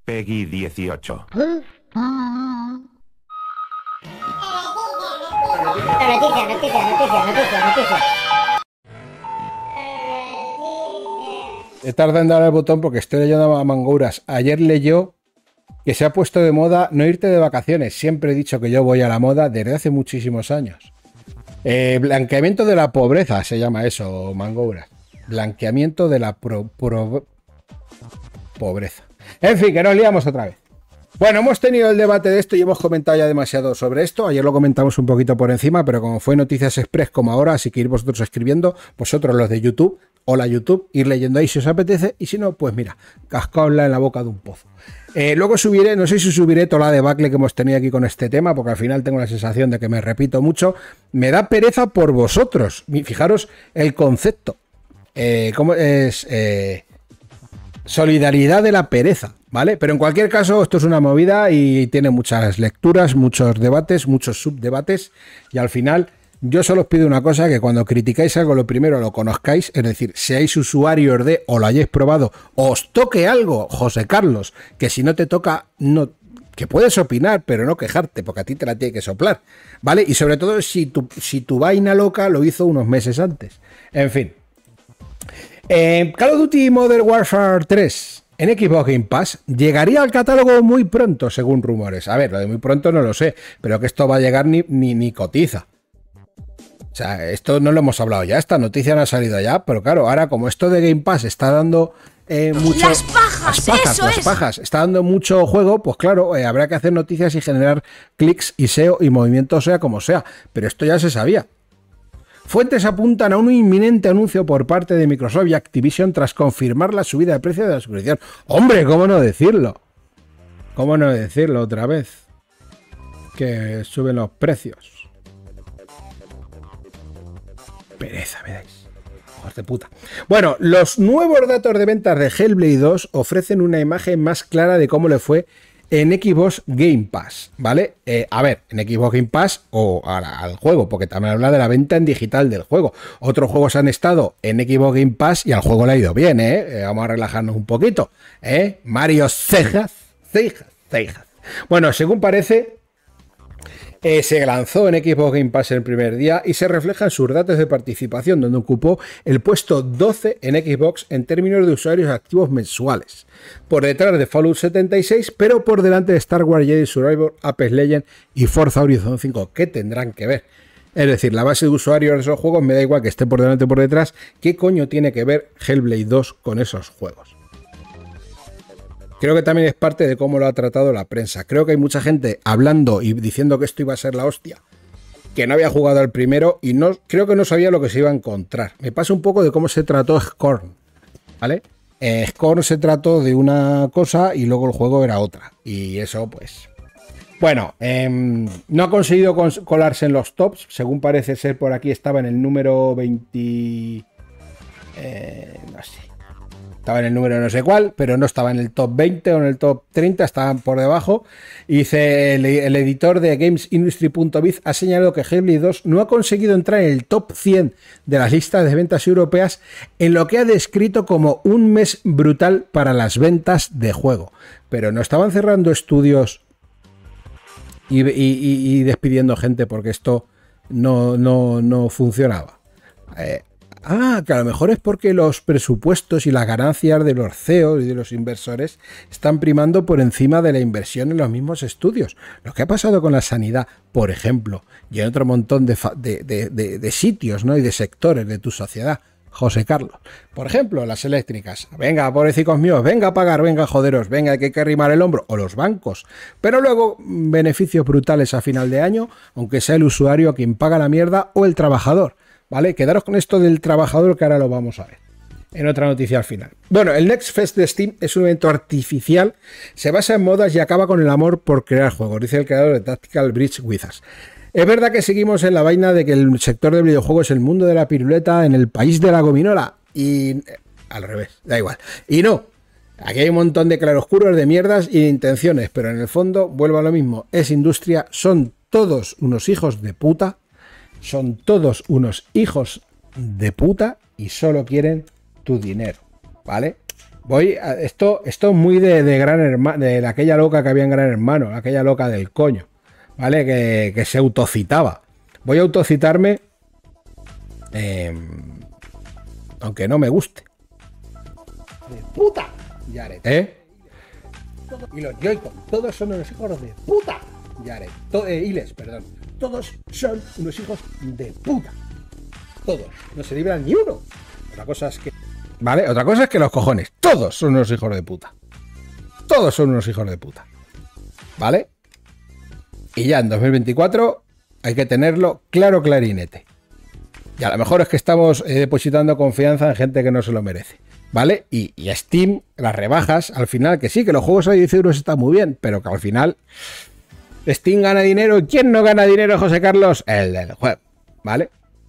Peggy 18. Noticia. He tardado en dar el botón porque estoy leyendo a Mangouras. Ayer leyó que se ha puesto de moda no irte de vacaciones. Siempre he dicho que yo voy a la moda desde hace muchísimos años. Blanqueamiento de la pobreza se llama eso, Mangouras. Blanqueamiento de la pobreza. En fin, que nos liamos otra vez. Bueno, hemos tenido el debate de esto y hemos comentado ya demasiado sobre esto. Ayer lo comentamos un poquito por encima, pero como fue Noticias Express como ahora, así que ir vosotros escribiendo, vosotros los de YouTube, hola YouTube, ir leyendo ahí si os apetece, y si no, pues mira, cascaosla en la boca de un pozo. Luego subiré, no sé si subiré toda la debacle que hemos tenido aquí con este tema, porque al final tengo la sensación de que me repito mucho. Me da pereza por vosotros. Fijaros el concepto. ¿Cómo es? Solidaridad de la pereza, ¿vale? Pero en cualquier caso, esto es una movida y tiene muchas lecturas, muchos debates, muchos subdebates, y al final yo solo os pido una cosa, que cuando criticáis algo lo primero lo conozcáis, es decir, seáis usuarios de o lo hayáis probado, o os toque algo, José Carlos, que si no te toca, no, que puedes opinar, pero no quejarte, porque a ti te la tiene que soplar, ¿vale? Y sobre todo si tu vaina loca lo hizo unos meses antes. En fin. Call of Duty Modern Warfare 3 en Xbox Game Pass llegaría al catálogo muy pronto, según rumores. A ver, lo de muy pronto no lo sé, pero que esto va a llegar ni cotiza. O sea, esto no lo hemos hablado ya, esta noticia no ha salido ya, pero claro, ahora como esto de Game Pass está dando mucho... Las pajas, está dando mucho juego, pues claro, habrá que hacer noticias y generar clics y SEO y movimiento sea como sea, pero esto ya se sabía. Fuentes apuntan a un inminente anuncio por parte de Microsoft y Activision tras confirmar la subida de precio de la suscripción. ¡Hombre, cómo no decirlo! ¿Cómo no decirlo otra vez? Que suben los precios. Pereza me dais. Hijos de puta. Bueno, los nuevos datos de ventas de Hellblade 2 ofrecen una imagen más clara de cómo le fue en Xbox Game Pass, ¿vale? A ver, en Xbox Game Pass o al juego, porque también habla de la venta en digital del juego. Otros juegos han estado en Xbox Game Pass y al juego le ha ido bien, ¿eh? Vamos a relajarnos un poquito, ¿eh? Mario Cejas. Bueno, según parece, se lanzó en Xbox Game Pass el primer día y se refleja en sus datos de participación, donde ocupó el puesto 12 en Xbox en términos de usuarios activos mensuales, por detrás de Fallout 76, pero por delante de Star Wars Jedi Survivor, Apex Legends y Forza Horizon 5, que tendrán que ver. Es decir, la base de usuarios de esos juegos me da igual que esté por delante o por detrás. ¿Qué coño tiene que ver Hellblade 2 con esos juegos? Creo que también es parte de cómo lo ha tratado la prensa. Creo que hay mucha gente hablando y diciendo que esto iba a ser la hostia, que no había jugado al primero y no creo que no sabía lo que se iba a encontrar. Me pasa un poco de cómo se trató Scorn, ¿vale? Scorn se trató de una cosa y luego el juego era otra. Y eso, pues... Bueno, no ha conseguido colarse en los tops. Según parece ser, por aquí estaba en el número 20... no sé. Estaba en el número no sé cuál, pero no estaba en el top 20 o en el top 30, estaban por debajo. Y dice, el editor de GamesIndustry.biz ha señalado que Hellblade 2 no ha conseguido entrar en el top 100 de las listas de ventas europeas, en lo que ha descrito como un mes brutal para las ventas de juego. Pero no estaban cerrando estudios y despidiendo gente porque esto no funcionaba. Que a lo mejor es porque los presupuestos y las ganancias de los CEOs y de los inversores están primando por encima de la inversión en los mismos estudios. Lo que ha pasado con la sanidad, por ejemplo, y en otro montón de sitios, ¿no? Y de sectores de tu sociedad, José Carlos. Por ejemplo, las eléctricas. Venga, pobrecicos míos, venga a pagar, venga, joderos, venga, que hay que arrimar el hombro. O los bancos. Pero luego, beneficios brutales a final de año, aunque sea el usuario quien paga la mierda o el trabajador. ¿Vale? Quedaros con esto del trabajador, que ahora lo vamos a ver en otra noticia al final. Bueno, el Next Fest de Steam es un evento artificial, se basa en modas y acaba con el amor por crear juegos, dice el creador de Tactical Bridge Wizards. Es verdad que seguimos en la vaina de que el sector del videojuego es el mundo de la piruleta en el país de la gominola, y al revés, da igual. Y no, aquí hay un montón de claroscuros, de mierdas y de intenciones, pero en el fondo, vuelvo a lo mismo, es industria, son todos unos hijos de puta. Son todos unos hijos de puta y solo quieren tu dinero, ¿vale? Esto es muy de Gran Hermano, de aquella loca que había en Gran Hermano, aquella loca del coño, ¿vale? Que se autocitaba. Voy a autocitarme, aunque no me guste. ¡De puta! Jared. Y los Joy-Con, todos son unos hijos de puta. Jared. Iles, perdón. Todos son unos hijos de puta. Todos. No se libran ni uno. Otra cosa es que... ¿Vale? Otra cosa es que los cojones. Todos son unos hijos de puta. Todos son unos hijos de puta. ¿Vale? Y ya en 2024 hay que tenerlo claro, clarinete. Y a lo mejor es que estamos depositando confianza en gente que no se lo merece. ¿Vale? Y Steam, las rebajas, al final, que sí, que los juegos a 10 euros están muy bien, pero que al final Steam gana dinero. ¿Y quién no gana dinero, José Carlos? El del juego. ¿Vale?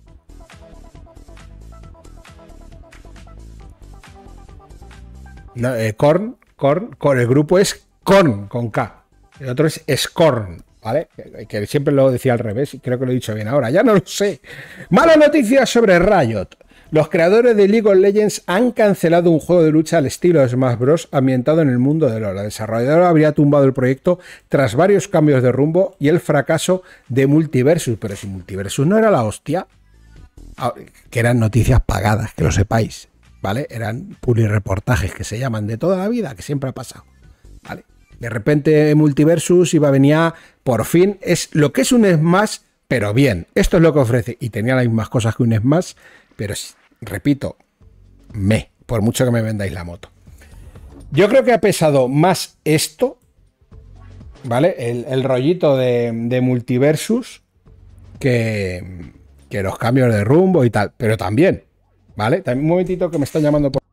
No, Korn, el grupo es Korn, con K. El otro es Scorn, ¿vale? Que siempre lo decía al revés y creo que lo he dicho bien ahora. Ya no lo sé. Malas noticias sobre Riot. Los creadores de League of Legends han cancelado un juego de lucha al estilo de Smash Bros. Ambientado en el mundo de LoL. La desarrolladora habría tumbado el proyecto tras varios cambios de rumbo y el fracaso de Multiversus. Pero si Multiversus no era la hostia, que eran noticias pagadas, que lo sepáis, ¿vale? Eran publireportajes que se llaman de toda la vida, que siempre ha pasado, ¿vale? De repente Multiversus iba a venir por fin, es lo que es un Smash, pero bien. Esto es lo que ofrece y tenía las mismas cosas que un Smash, pero repito, por mucho que me vendáis la moto. Yo creo que ha pesado más esto, ¿vale? El rollito de Multiversus que los cambios de rumbo y tal, pero también, ¿vale? También un momentito que me están llamando por...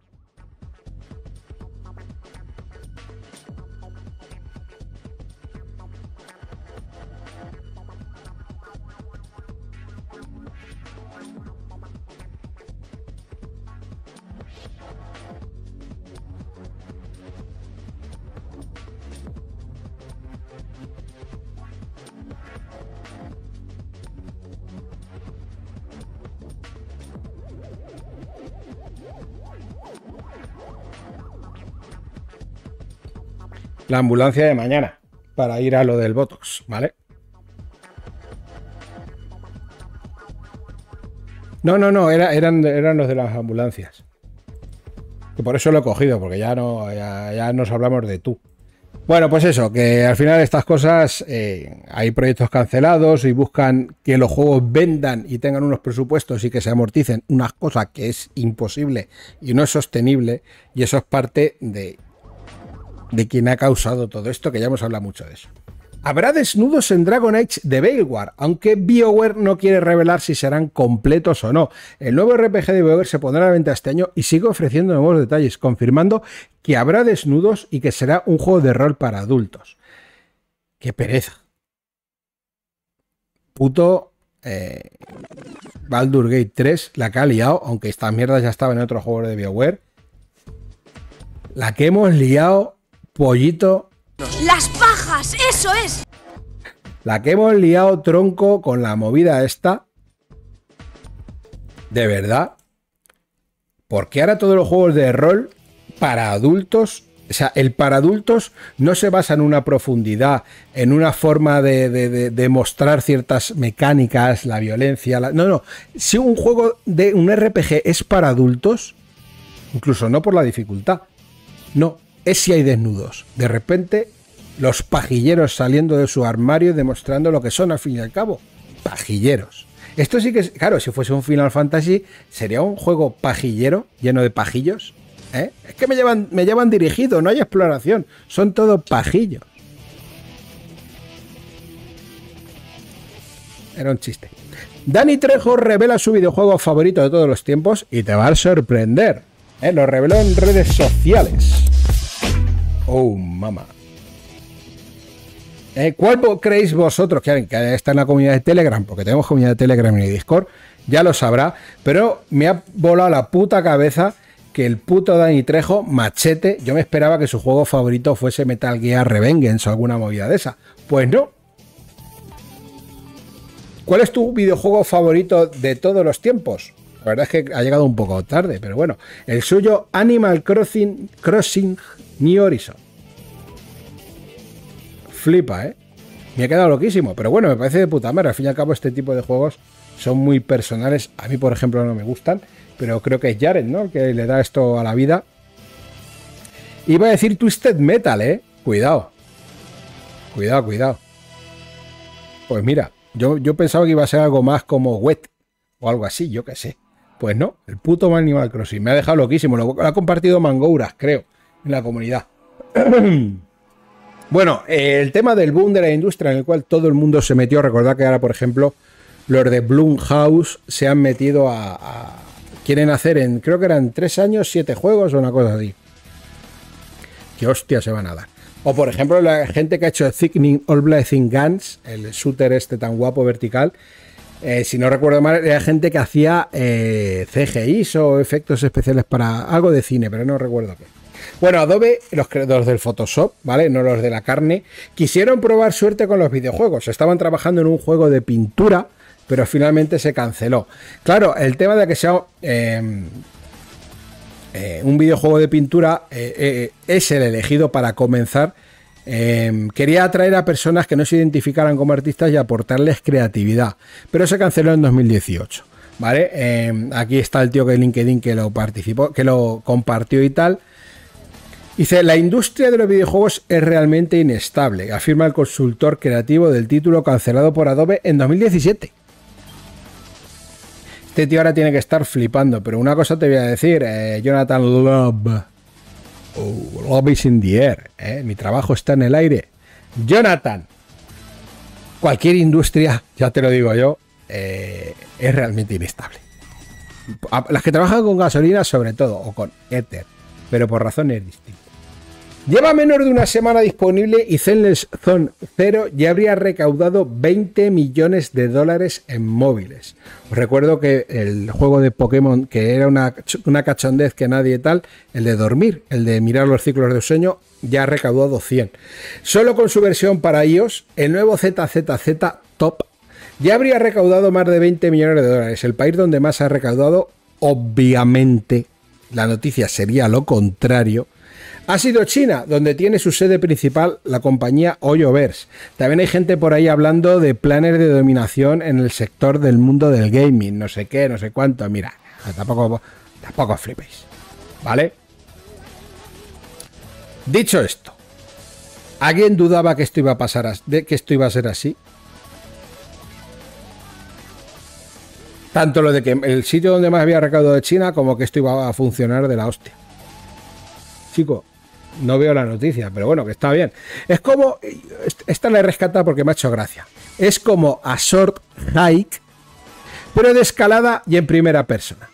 La ambulancia de mañana para ir a lo del Botox, ¿vale? No, eran los de las ambulancias. Que por eso lo he cogido, porque ya nos hablamos de tú. Bueno, pues eso, que al final estas cosas, hay proyectos cancelados y buscan que los juegos vendan y tengan unos presupuestos y que se amorticen, una cosa que es imposible y no es sostenible, y eso es parte de quien ha causado todo esto, que ya hemos hablado mucho de eso. Habrá desnudos en Dragon Age de Veilguard, aunque BioWare no quiere revelar si serán completos o no. El nuevo RPG de BioWare se pondrá a la venta este año y sigue ofreciendo nuevos detalles, confirmando que habrá desnudos y que será un juego de rol para adultos. ¡Qué pereza! Puto Baldur's Gate 3, la que ha liado, aunque estas mierdas ya estaban en otros juegos de BioWare. La que hemos liado, pollito. ¡Las pajas! ¡Eso es! La que hemos liado, tronco, con la movida esta. De verdad. Porque ahora todos los juegos de rol para adultos, o sea, el para adultos no se basa en una profundidad, en una forma de mostrar ciertas mecánicas, la violencia. No. Si un juego de un RPG es para adultos, incluso no por la dificultad, no, es si hay desnudos. De repente, los pajilleros saliendo de su armario demostrando lo que son al fin y al cabo. Pajilleros. Esto sí que es, claro, si fuese un Final Fantasy, sería un juego pajillero, lleno de pajillos. Es que me llevan dirigido, no hay exploración. Son todo pajillos. Era un chiste. Dani Trejo revela su videojuego favorito de todos los tiempos y te va a sorprender. Lo reveló en redes sociales. Oh, mamá. ¿Cuál creéis vosotros que está en la comunidad de Telegram? Porque tenemos comunidad de Telegram y Discord, ya lo sabrá, pero me ha volado la puta cabeza que el puto Dani Trejo, machete, yo me esperaba que su juego favorito fuese Metal Gear Revengeance o alguna movida de esa. Pues no. ¿Cuál es tu videojuego favorito de todos los tiempos? La verdad es que ha llegado un poco tarde, pero bueno. El suyo, Animal Crossing New Horizon. Flipa, ¿eh? Me ha quedado loquísimo, pero bueno, me parece de puta madre. Al fin y al cabo, este tipo de juegos son muy personales. A mí, por ejemplo, no me gustan, pero creo que es Jared, ¿no? Que le da esto a la vida. Iba a decir Twisted Metal, ¿eh? Cuidado. Cuidado, cuidado. Pues mira, yo pensaba que iba a ser algo más como Wet o algo así, yo qué sé. Pues no, el puto Animal Crossing. Me ha dejado loquísimo. Lo ha compartido Mangouras, creo, en la comunidad. Bueno, el tema del boom de la industria en el cual todo el mundo se metió. Recordad que ahora, por ejemplo, los de Blumhouse se han metido quieren hacer creo que eran 3 años, 7 juegos o una cosa así. Qué hostia se van a dar. O por ejemplo, la gente que ha hecho Thickening All Blazing Guns, el shooter este tan guapo vertical. Si no recuerdo mal, era gente que hacía CGIs o efectos especiales para algo de cine, pero no recuerdo qué. Bueno, Adobe, los creadores del Photoshop, ¿vale? No los de la carne, quisieron probar suerte con los videojuegos. Estaban trabajando en un juego de pintura, pero finalmente se canceló. Claro, el tema de que sea un videojuego de pintura es el elegido para comenzar. Quería atraer a personas que no se identificaran como artistas y aportarles creatividad, pero se canceló en 2018, ¿vale? Aquí está el tío de LinkedIn que lo participó, que lo compartió y tal. Dice, la industria de los videojuegos es realmente inestable, afirma el consultor creativo del título cancelado por Adobe en 2017. Este tío ahora tiene que estar flipando, pero una cosa te voy a decir, Jonathan Love. Love is in the air, mi trabajo está en el aire. Jonathan, cualquier industria, ya te lo digo yo, es realmente inestable. Las que trabajan con gasolina sobre todo, o con éter, pero por razones distintas. Lleva menos de una semana disponible y Zenless Zone Zero ya habría recaudado 20 millones de dólares en móviles. Os recuerdo que el juego de Pokémon, que era una cachondez que nadie tal, el de dormir, el de mirar los ciclos de sueño, ya ha recaudado 100. Solo con su versión para iOS, el nuevo ZZZ Top ya habría recaudado más de 20 millones de dólares. El país donde más ha recaudado, obviamente, la noticia sería lo contrario, ha sido China, donde tiene su sede principal la compañía Hoyoverse. También hay gente por ahí hablando de planes de dominación en el sector del mundo del gaming, no sé qué, no sé cuánto. Mira, tampoco flipéis, ¿vale? Dicho esto, ¿alguien dudaba que esto iba a pasar, que esto iba a ser así? Tanto lo de que el sitio donde más había recaudado de China como que esto iba a funcionar de la hostia. Chico, no veo la noticia, pero bueno, que está bien. Es como, esta la he rescatado porque me ha hecho gracia. Es como a Sword Hike, pero de escalada y en primera persona.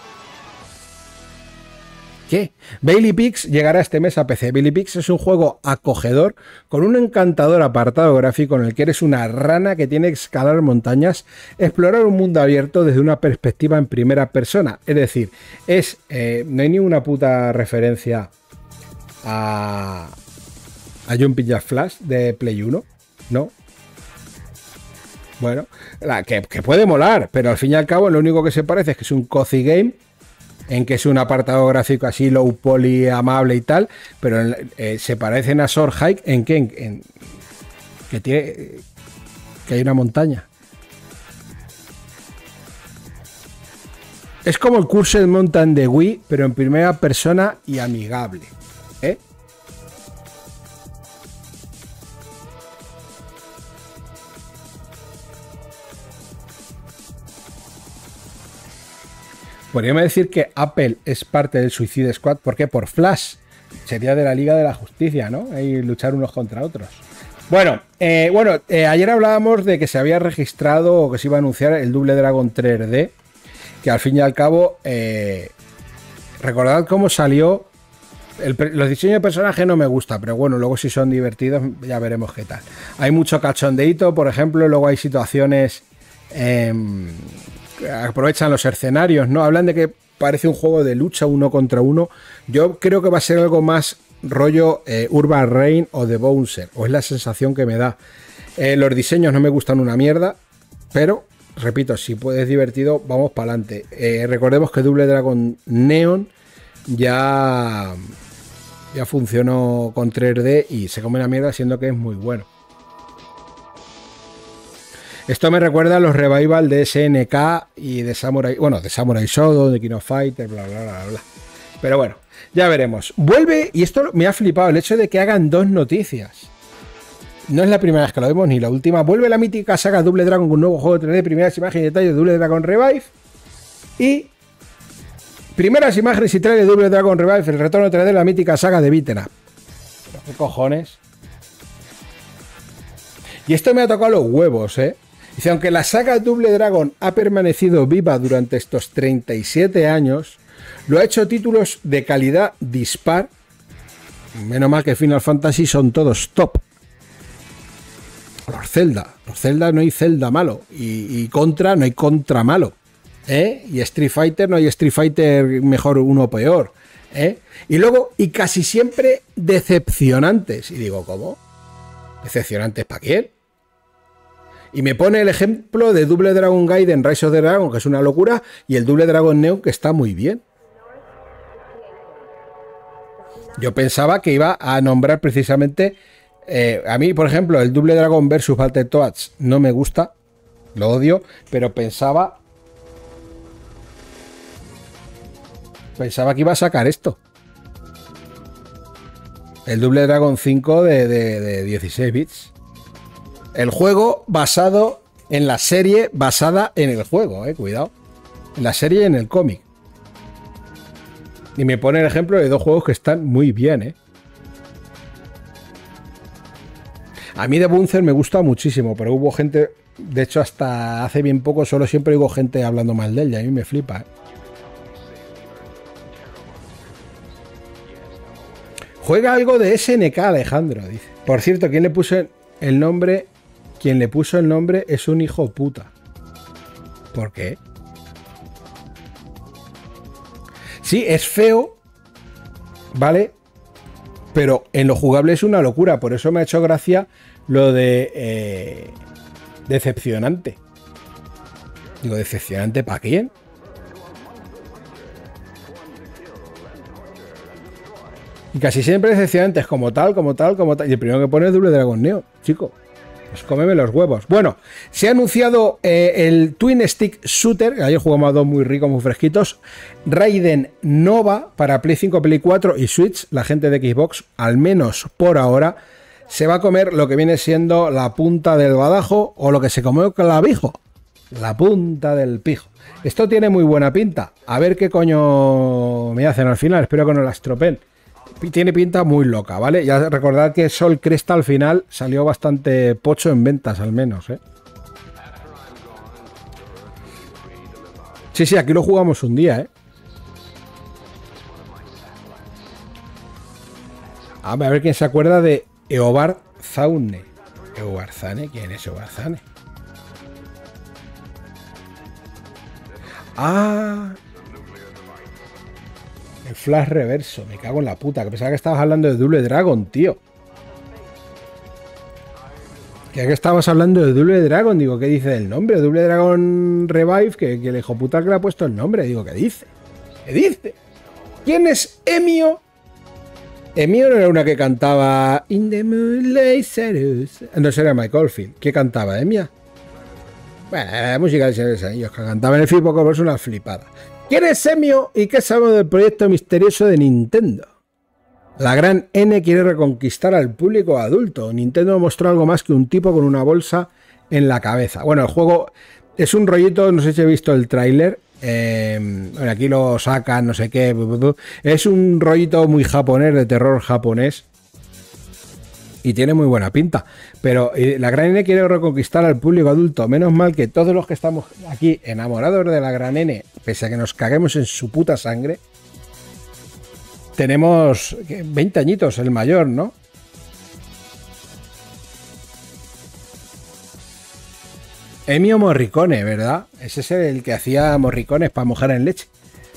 ¿Qué? Bailey Peaks llegará este mes a PC. Bailey Peaks es un juego acogedor con un encantador apartado gráfico en el que eres una rana que tiene que escalar montañas, explorar un mundo abierto desde una perspectiva en primera persona. Es decir, no hay ni una puta referencia a Jumping Jack Flash de Play 1, ¿no? Bueno, que puede molar, pero al fin y al cabo lo único que se parece es que es un cozy game en que es un apartado gráfico así low poly, amable y tal, pero se parecen a Sword Hike en que hay una montaña. Es como el Cursed Mountain de Wii, pero en primera persona y amigable, ¿eh? Podríamos decir que Apple es parte del Suicide Squad, porque por Flash sería de la Liga de la Justicia, ¿no? Y luchar unos contra otros. Bueno, ayer hablábamos de que se había registrado o que se iba a anunciar el Double Dragon 3D, que al fin y al cabo, recordad cómo salió. Los diseños de personajes no me gusta, pero bueno, luego si son divertidos ya veremos qué tal. Hay mucho cachondeíto, por ejemplo, luego hay situaciones... aprovechan los escenarios, ¿no? Hablan de que parece un juego de lucha 1 contra 1. Yo creo que va a ser algo más rollo Urban Reign o The Bouncer, o es la sensación que me da. Los diseños no me gustan una mierda, pero repito, si puedes divertido, vamos para adelante. Recordemos que Double Dragon Neon ya funcionó con 3D y se come la mierda, siendo que es muy bueno. Esto me recuerda a los revival de SNK y de Samurai, bueno, de Samurai Shodown, de King of Fighters, bla, bla, bla, bla. Pero bueno, ya veremos. Vuelve, y esto me ha flipado, el hecho de que hagan 2 noticias. No es la primera vez que lo vemos, ni la última. Vuelve la mítica saga Double Dragon con un nuevo juego de 3D, primeras imágenes y detalles de Double Dragon Revive. Y primeras imágenes y trailers de Double Dragon Revive, el retorno 3D de la mítica saga de Beat'em Up. ¿Pero qué cojones? Y esto me ha tocado los huevos, ¿eh? Dice, aunque la saga Double Dragon ha permanecido viva durante estos 37 años, lo ha hecho títulos de calidad dispar. Menos mal que Final Fantasy son todos top. Los Zelda no hay Zelda malo. Y Contra no hay Contra malo. Y Street Fighter no hay Street Fighter mejor uno o peor. Y luego, y casi siempre decepcionantes. Y digo, ¿cómo? ¿Decepcionantes para quién? Y me pone el ejemplo de Double Dragon Gaiden Rise of the Dragon, que es una locura, y el Double Dragon Neon, que está muy bien. Yo pensaba que iba a nombrar precisamente... a mí, por ejemplo, el Double Dragon versus Battletoads no me gusta, lo odio, pero pensaba que iba a sacar esto. El Double Dragon 5 de 16 bits. El juego basado en la serie basada en el juego, cuidado. En la serie y en el cómic. Y me pone el ejemplo de 2 juegos que están muy bien, A mí de Bunzer me gusta muchísimo, pero hubo gente, de hecho hasta hace bien poco solo siempre hubo gente hablando mal de él y a mí me flipa. Juega algo de SNK, Alejandro, dice. Por cierto, ¿quién le puso el nombre? Quien le puso el nombre es un hijo puta. ¿Por qué? Sí, es feo, ¿vale? Pero en lo jugable es una locura. Por eso me ha hecho gracia lo de decepcionante. Digo, ¿decepcionante para quién? Y casi siempre decepcionantes como tal, como tal, como tal. Y el primero que pone es Double Dragon Neo, chico. Pues cómeme los huevos. Bueno, se ha anunciado el Twin Stick Shooter, que ayer jugamos a 2 muy ricos, muy fresquitos. Raiden Nova para Play 5, Play 4 y Switch. La gente de Xbox, al menos por ahora, se va a comer lo que viene siendo la punta del badajo o lo que se comió con la clavijo. La punta del pijo. Esto tiene muy buena pinta. A ver qué coño me hacen al final. Espero que no la estropeen. Tiene pinta muy loca, ¿vale? Ya recordad que Sol Cresta al final salió bastante pocho en ventas, al menos, Sí, aquí lo jugamos un día, A ver quién se acuerda de Eobar Zaune. ¿Eobar Zane? ¿Quién es Eobar Zane? Ah... El Flash Reverso, me cago en la puta, que pensaba que estabas hablando de Double Dragon, tío. Que estabas hablando de Double Dragon, digo, ¿qué dice el nombre? Double Dragon Revive, que el hijo puta que le ha puesto el nombre, digo, ¿qué dice? ¿Qué dice? ¿Quién es Emio? Emio no era una que cantaba In the Moonlight Shadows. No, era Michael Field. ¿Qué cantaba, Emia? Bueno, la música de Señores Anillos, que cantaba en el Flip Poker es una flipada. ¿Quién es Emio y qué sabemos del proyecto misterioso de Nintendo? La gran N quiere reconquistar al público adulto. Nintendo mostró algo más que un tipo con una bolsa en la cabeza. Bueno, el juego es un rollito, no sé si he visto el tráiler. Bueno, aquí lo sacan, no sé qué. Es un rollito muy japonés, de terror japonés. Y tiene muy buena pinta. Pero la gran N quiere reconquistar al público adulto. Menos mal que todos los que estamos aquí enamorados de la gran N, pese a que nos caguemos en su puta sangre, tenemos 20 añitos, el mayor, ¿no? Ennio Morricone, ¿verdad? Ese es el que hacía morricones para mojar en leche.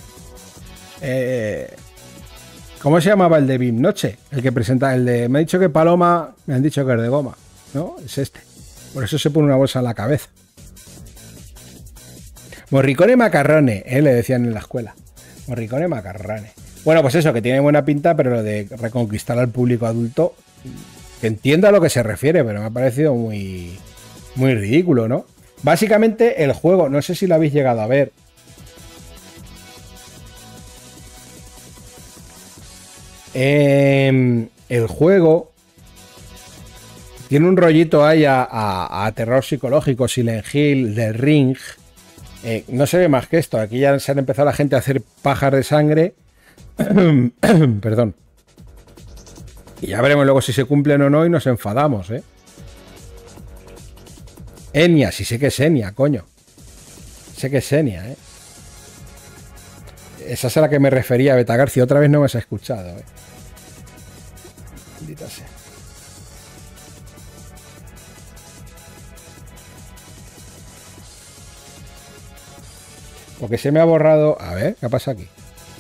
¿Cómo se llamaba el de Bim Noche? El que presenta, el de... Me ha dicho que Paloma, me han dicho que es de goma, ¿no? Es este. Por eso se pone una bolsa en la cabeza. Morricone macarrone, le decían en la escuela. Morricone macarrone. Bueno, pues eso, que tiene buena pinta, pero lo de reconquistar al público adulto, que entiendo a lo que se refiere, pero me ha parecido muy, muy ridículo, ¿no? Básicamente el juego, no sé si lo habéis llegado a ver. El juego tiene un rollito ahí a terror psicológico, Silent Hill, The Ring. No se ve más que esto. Aquí ya se han empezado la gente a hacer pajas de sangre. Perdón. Y ya veremos luego si se cumplen o no y nos enfadamos, ¿eh? Enya, sí sé que es Enya, coño. Sé que es Enya, ¿eh? Esa es a la que me refería, Beta García. Otra vez no me has escuchado, ¿eh? Maldita sea. Porque se me ha borrado... A ver, ¿qué pasa aquí?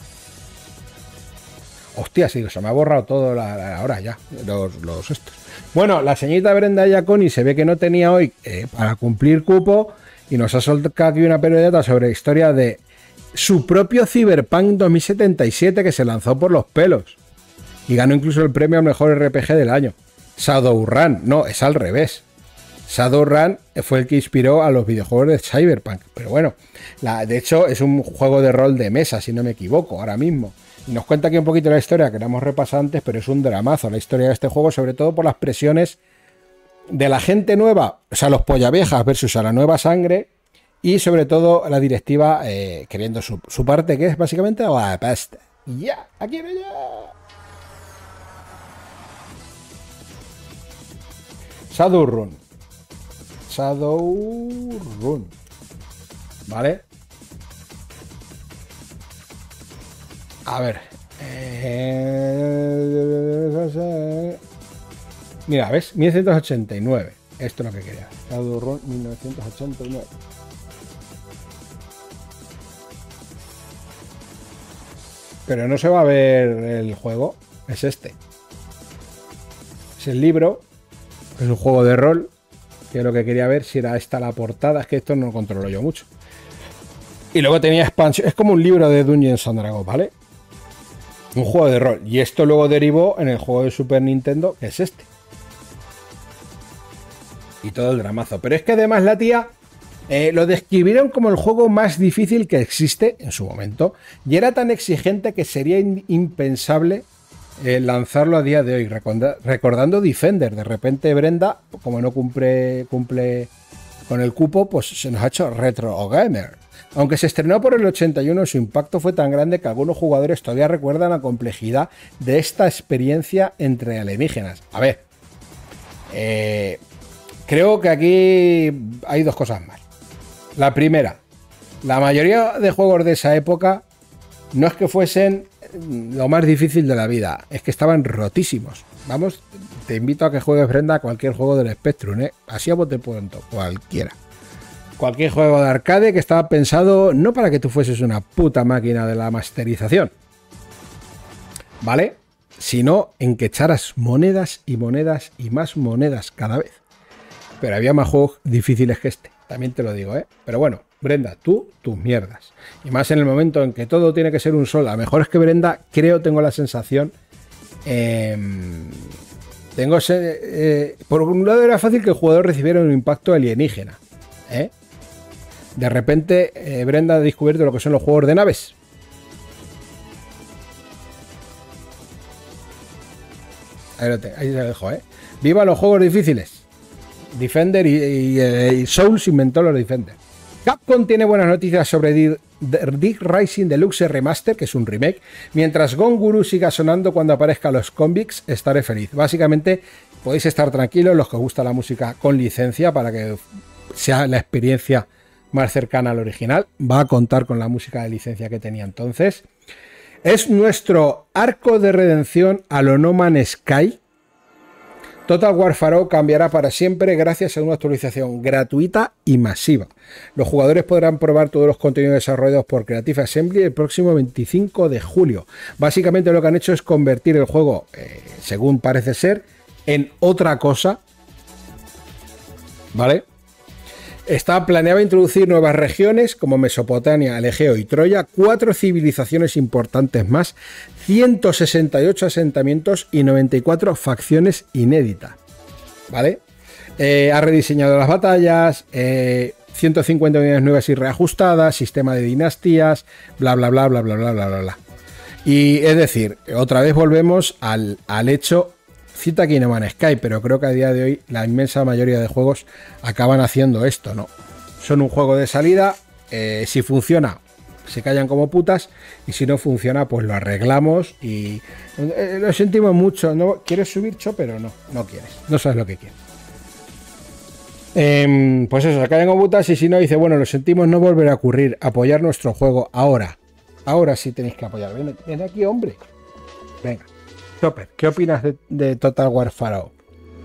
Hostia, sí, se me ha borrado todo ahora ya, los estos. Bueno, la señorita Brenda Iaconi se ve que no tenía hoy para cumplir cupo y nos ha soltado aquí una periodeta sobre la historia de su propio Cyberpunk 2077 que se lanzó por los pelos y ganó incluso el premio al mejor RPG del año. Shadowrun, no, es al revés. Shadowrun fue el que inspiró a los videojuegos de Cyberpunk, pero bueno, de hecho es un juego de rol de mesa, si no me equivoco, ahora mismo. Y nos cuenta aquí un poquito la historia que la hemos repasado antes, pero es un dramazo la historia de este juego, sobre todo por las presiones de la gente nueva, o sea, los polla viejas versus a la nueva sangre, y sobre todo la directiva queriendo su parte, que es básicamente la peste. ¡Ya! ¡Aquí viene ya! Shadowrun. Shadowrun. ¿Vale? A ver. Mira, ¿ves? 1989. Esto es lo que quería. Shadowrun 1989. Pero no se va a ver el juego. Es este. Es el libro. Es un juego de rol. Que es lo que quería ver, si era esta la portada. Es que esto no lo controlo yo mucho. Y luego tenía expansión. Es como un libro de Dungeons and Dragons, ¿vale? Un juego de rol. Y esto luego derivó en el juego de Super Nintendo, que es este. Y todo el dramazo. Pero es que además la tía lo describieron como el juego más difícil que existe en su momento. Y era tan exigente que sería impensable lanzarlo a día de hoy. Recordando Defender. De repente Brenda, como no cumple con el cupo, pues se nos ha hecho Retro Gamer. Aunque se estrenó por el 81, su impacto fue tan grande que algunos jugadores todavía recuerdan la complejidad de esta experiencia entre alienígenas. A ver, creo que aquí hay dos cosas más. La primera, la mayoría de juegos de esa época no es que fuesen lo más difícil de la vida, es que estaban rotísimos. Vamos, te invito a que juegues, Brenda, cualquier juego del Spectrum, así a bote pronto, cualquiera. Cualquier juego de arcade que estaba pensado no para que tú fueses una puta máquina de la masterización, ¿vale? Sino en que echaras monedas y monedas y más monedas cada vez. Pero había más juegos difíciles que este, también te lo digo, ¿eh? Pero bueno, Brenda, tú, tus mierdas. Y más en el momento en que todo tiene que ser un sol. A lo mejor es que Brenda, tengo la sensación... por un lado era fácil que el jugador recibiera un impacto alienígena, ¿eh? De repente, Brenda ha descubierto lo que son los juegos de naves. Ahí se lo dejo, ¿eh? ¡Viva los juegos difíciles! Defender y Souls inventó los Defender. Capcom tiene buenas noticias sobre Dig Rising Deluxe Remaster, que es un remake. Mientras Gone Guru siga sonando cuando aparezcan los Convicts, estaré feliz. Básicamente, podéis estar tranquilos los que os gusta la música con licencia para que sea la experiencia más cercana al original. Va a contar con la música de licencia que tenía entonces. Es nuestro arco de redención a lo No Man's Sky. Total War Pharaoh cambiará para siempre gracias a una actualización gratuita y masiva. Los jugadores podrán probar todos los contenidos desarrollados por Creative Assembly el próximo 25 de julio. Básicamente lo que han hecho es convertir el juego, según parece ser, en otra cosa, ¿vale? Planeaba introducir nuevas regiones como Mesopotamia, el Egeo y Troya, 4 civilizaciones importantes más, 168 asentamientos y 94 facciones inéditas. ¿Vale? Ha rediseñado las batallas, 150 unidades nuevas y reajustadas, sistema de dinastías, bla bla bla bla bla bla bla bla. Y es decir, otra vez volvemos al hecho. Cita aquí No Man's Sky, pero creo que a día de hoy la inmensa mayoría de juegos acaban haciendo esto, ¿no? Son un juego de salida, si funciona, se callan como putas, y si no funciona, pues lo arreglamos y lo sentimos mucho. ¿No? ¿Quieres subir, Chopper, o no? No quieres, no sabes lo que quieres. Pues eso, se callan como putas y si no, dice, bueno, lo sentimos, no volverá a ocurrir, apoyar nuestro juego ahora. Ahora sí tenéis que apoyar. Ven aquí, hombre. Venga. Chopper, ¿qué opinas de Total War Pharaoh?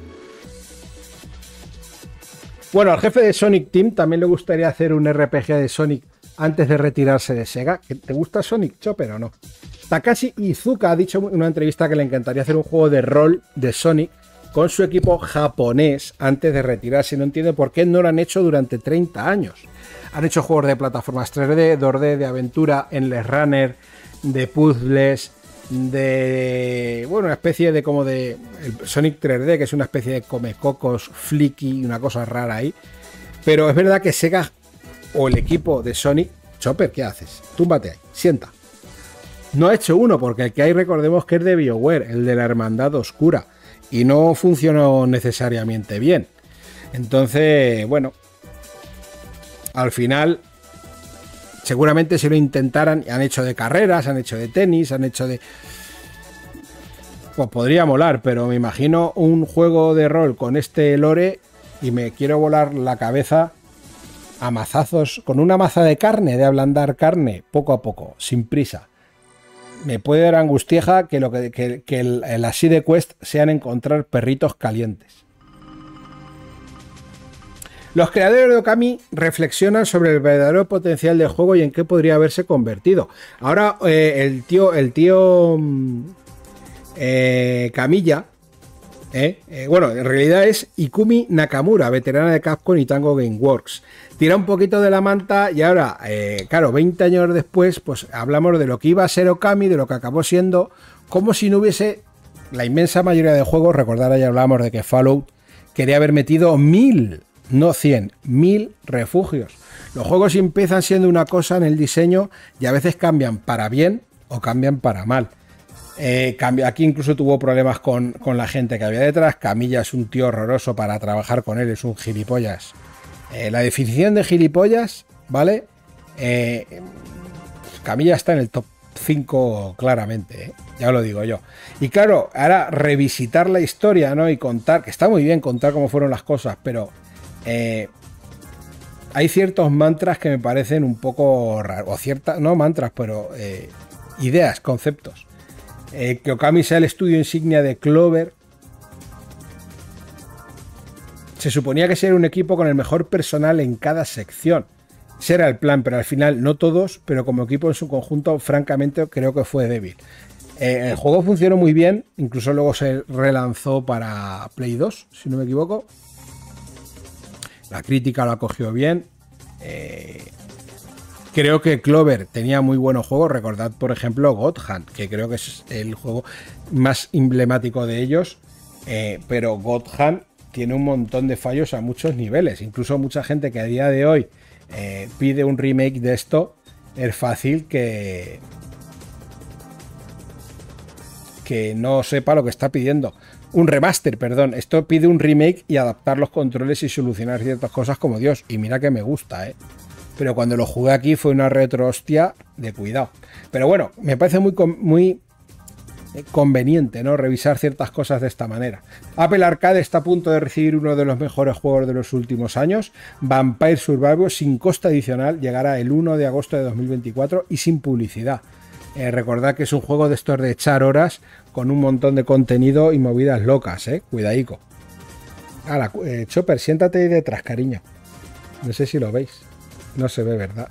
Bueno, al jefe de Sonic Team también le gustaría hacer un RPG de Sonic antes de retirarse de Sega. ¿Te gusta Sonic, Chopper, o no? Takashi Iizuka ha dicho en una entrevista que le encantaría hacer un juego de rol de Sonic con su equipo japonés antes de retirarse. No entiendo por qué no lo han hecho durante 30 años. Han hecho juegos de plataformas 3D, 2D, de aventura, endless runner, de puzzles, de una especie de como de el Sonic 3D, que es una especie de comecocos flicky, una cosa rara ahí. Pero es verdad que Sega o el equipo de Sonic, Chopper, ¿qué haces? Túmbate ahí, sienta. No ha hecho uno, porque el que hay, recordemos que es de BioWare, el de la Hermandad Oscura, y no funcionó necesariamente bien. Entonces, bueno, al final seguramente si lo intentaran, han hecho de carreras, han hecho de tenis, han hecho de... Pues podría molar, pero me imagino un juego de rol con este lore y me quiero volar la cabeza a mazazos, con una maza de carne, de ablandar carne, poco a poco, sin prisa. Me puede dar angustieja que el así de quest sean encontrar perritos calientes. Los creadores de Okami reflexionan sobre el verdadero potencial del juego y en qué podría haberse convertido. Ahora el tío Camilla, bueno, en realidad es Ikumi Nakamura, veterana de Capcom y Tango Gameworks. Tira un poquito de la manta y ahora, claro, 20 años después, pues hablamos de lo que iba a ser Okami, de lo que acabó siendo, como si no hubiese la inmensa mayoría de juegos. Recordar, ya hablábamos de que Fallout quería haber metido 1000, no 100, 1000 refugios. Los juegos empiezan siendo una cosa en el diseño y a veces cambian para bien o cambian para mal. Aquí incluso tuvo problemas con la gente que había detrás. Camilla es un tío horroroso para trabajar con él, es un gilipollas. La definición de gilipollas, ¿vale? Camilla está en el top 5 claramente, ya lo digo yo. Y claro, ahora revisitar la historia, ¿no? Y contar, que está muy bien contar cómo fueron las cosas, pero hay ciertos mantras que me parecen un poco raros, o ciertas, no mantras, pero ideas, conceptos. Que Okami sea el estudio insignia de Clover. Se suponía que sería un equipo con el mejor personal en cada sección. Ese era el plan, pero al final no todos, pero como equipo en su conjunto, francamente creo que fue débil. El juego funcionó muy bien, incluso luego se relanzó para Play 2, si no me equivoco. La crítica lo acogió bien. Creo que Clover tenía muy buenos juegos. Recordad, por ejemplo, God Hand, que creo que es el juego más emblemático de ellos. Pero God Hand tiene un montón de fallos a muchos niveles. Incluso mucha gente que a día de hoy pide un remake de esto, es fácil que no sepa lo que está pidiendo. Un remaster, perdón. Esto pide un remake y adaptar los controles y solucionar ciertas cosas como Dios. Y mira que me gusta, pero cuando lo jugué aquí fue una retro hostia de cuidado. Pero bueno, me parece muy conveniente, ¿no? Revisar ciertas cosas de esta manera. Apple Arcade está a punto de recibir uno de los mejores juegos de los últimos años. Vampire Survivors sin coste adicional. Llegará el 1 de agosto de 2024 y sin publicidad. Recordad que es un juego de estos de echar horas con un montón de contenido y movidas locas, cuidadico. Ahora, Chopper, siéntate ahí detrás, cariño. No sé si lo veis. No se ve, ¿verdad?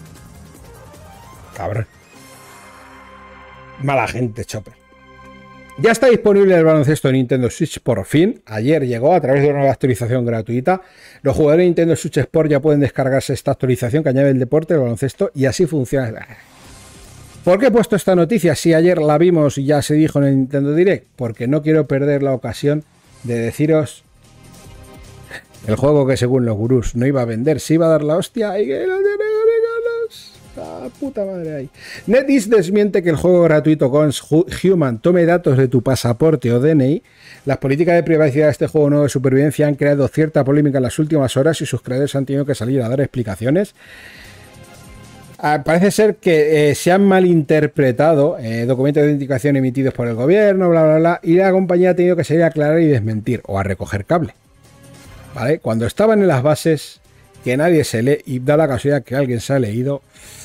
Cabrón. Mala gente, Chopper. Ya está disponible el baloncesto de Nintendo Switch por fin. Ayer llegó a través de una nueva actualización gratuita. Los jugadores de Nintendo Switch Sport ya pueden descargarse esta actualización que añade el deporte, el baloncesto, y así funciona. ¿Por qué he puesto esta noticia si ayer la vimos y ya se dijo en el Nintendo Direct? Porque no quiero perder la ocasión de deciros el juego que según los gurús no iba a vender, se iba a dar la hostia y que no tiene regalos. La puta madre ahí. NetEase desmiente que el juego gratuito Ghost Human tome datos de tu pasaporte o DNI. Las políticas de privacidad de este juego nuevo de supervivencia han creado cierta polémica en las últimas horas y sus creadores han tenido que salir a dar explicaciones. Parece ser que se han malinterpretado documentos de identificación emitidos por el gobierno, bla, bla, bla, y la compañía ha tenido que salir a aclarar y desmentir o a recoger cable. ¿Vale? Cuando estaban en las bases, que nadie se lee y da la casualidad que alguien se ha leído,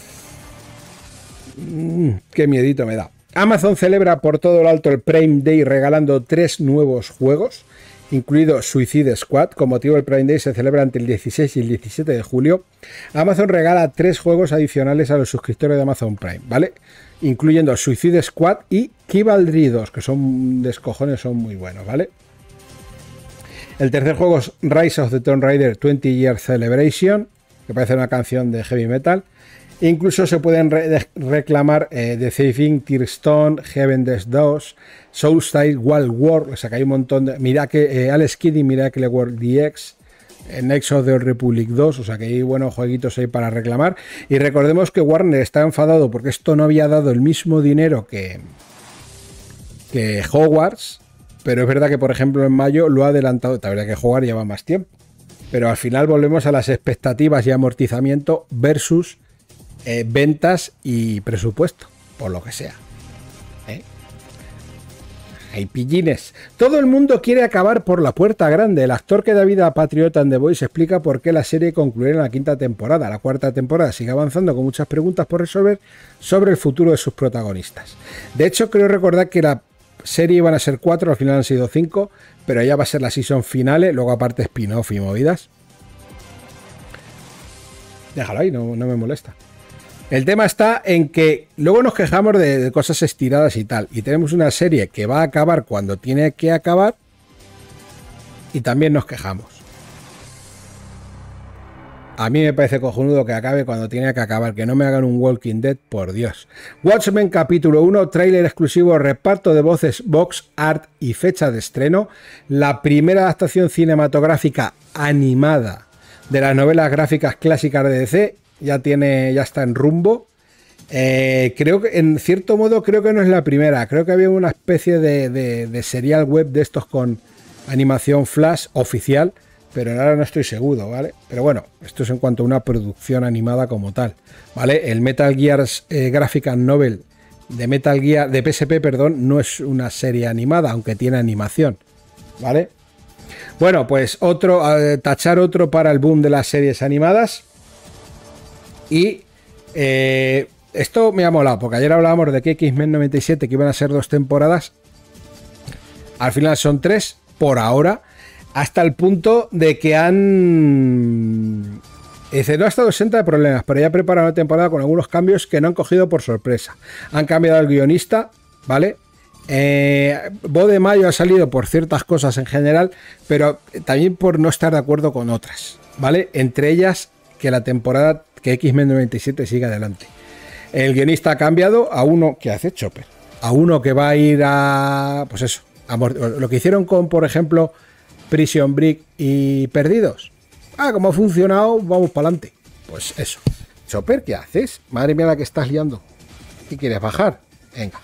qué miedito me da. Amazon celebra por todo lo alto el Prime Day regalando 3 nuevos juegos, incluido Suicide Squad. Con motivo del Prime Day se celebra entre el 16 y el 17 de julio. Amazon regala 3 juegos adicionales a los suscriptores de Amazon Prime, ¿vale? Incluyendo Suicide Squad y Chivalry 2, que son descojones, son muy buenos, ¿vale? El tercer juego es Rise of the Tomb Raider 20 Year Celebration, que parece una canción de heavy metal. Incluso se pueden reclamar The Thieving, Tearstone, Heaven Death 2, Soulside, Wild War, o sea que hay un montón de... Alex Kidd y Miracle World DX, Knights of the Republic 2, o sea que hay buenos jueguitos ahí para reclamar. Y recordemos que Warner está enfadado porque esto no había dado el mismo dinero que Hogwarts, pero es verdad que por ejemplo en mayo lo ha adelantado. La verdad que Hogwarts lleva más tiempo, pero al final volvemos a las expectativas y amortizamiento versus ventas y presupuesto, por lo que sea. Hay pillines. Todo el mundo quiere acabar por la puerta grande. El actor que da vida a Patriota en The Voice explica por qué la serie concluirá en la 5ª temporada. La 4ª temporada sigue avanzando con muchas preguntas por resolver sobre el futuro de sus protagonistas. De hecho, creo recordar que la serie iban a ser 4, al final han sido 5, pero ya va a ser la season finale, luego aparte spin-off y movidas. Déjalo ahí, no me molesta. El tema está en que luego nos quejamos de cosas estiradas y tal, y tenemos una serie que va a acabar cuando tiene que acabar y también nos quejamos. A mí me parece cojonudo que acabe cuando tiene que acabar, que no me hagan un Walking Dead, por Dios. Watchmen capítulo 1, tráiler exclusivo, reparto de voces, box art y fecha de estreno. La primera adaptación cinematográfica animada de las novelas gráficas clásicas de DC. Ya está en rumbo. Creo que, en cierto modo, creo que no es la primera. Creo que había una especie de serial web de estos con animación flash oficial, pero ahora no estoy seguro, ¿vale? Pero bueno, esto es en cuanto a una producción animada como tal, ¿vale? El Metal Gear Graphic Novel de Metal Gear, de PSP, perdón, no es una serie animada, aunque tiene animación, ¿vale? Bueno, pues tachar otro para el boom de las series animadas. Y esto me ha molado, porque ayer hablábamos de que X-Men 97, que iban a ser 2 temporadas, al final son 3 por ahora, hasta el punto de que han... no ha estado exenta de problemas, pero ya preparado una temporada con algunos cambios que no han cogido por sorpresa. Han cambiado al guionista, ¿vale? Bo de Mayo ha salido por ciertas cosas en general, pero también por no estar de acuerdo con otras, ¿vale? Entre ellas que la temporada, que X-Men 97 siga adelante. El guionista ha cambiado a uno que hace Chopper, a uno que va a ir a, pues eso, lo que hicieron con, por ejemplo, Prison Break y Perdidos. Como ha funcionado, vamos para adelante. Pues eso. Chopper, ¿qué haces? Madre mía la que estás liando. ¿Qué quieres bajar? Venga.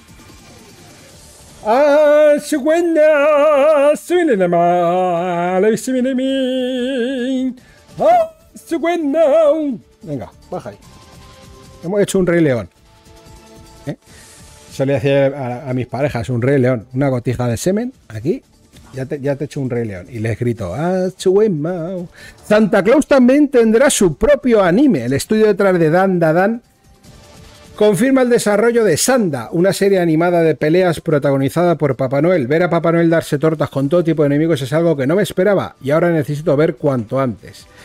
Venga, baja ahí. Hemos hecho un Rey León. Eso le decía a mis parejas, un Rey León. Una gotija de semen, aquí. Ya te he hecho un Rey León. Y les grito, Santa Claus también tendrá su propio anime. El estudio detrás de Dan Dadan confirma el desarrollo de Sanda, una serie animada de peleas protagonizada por Papá Noel. Ver a Papá Noel darse tortas con todo tipo de enemigos es algo que no me esperaba y ahora necesito ver cuanto antes.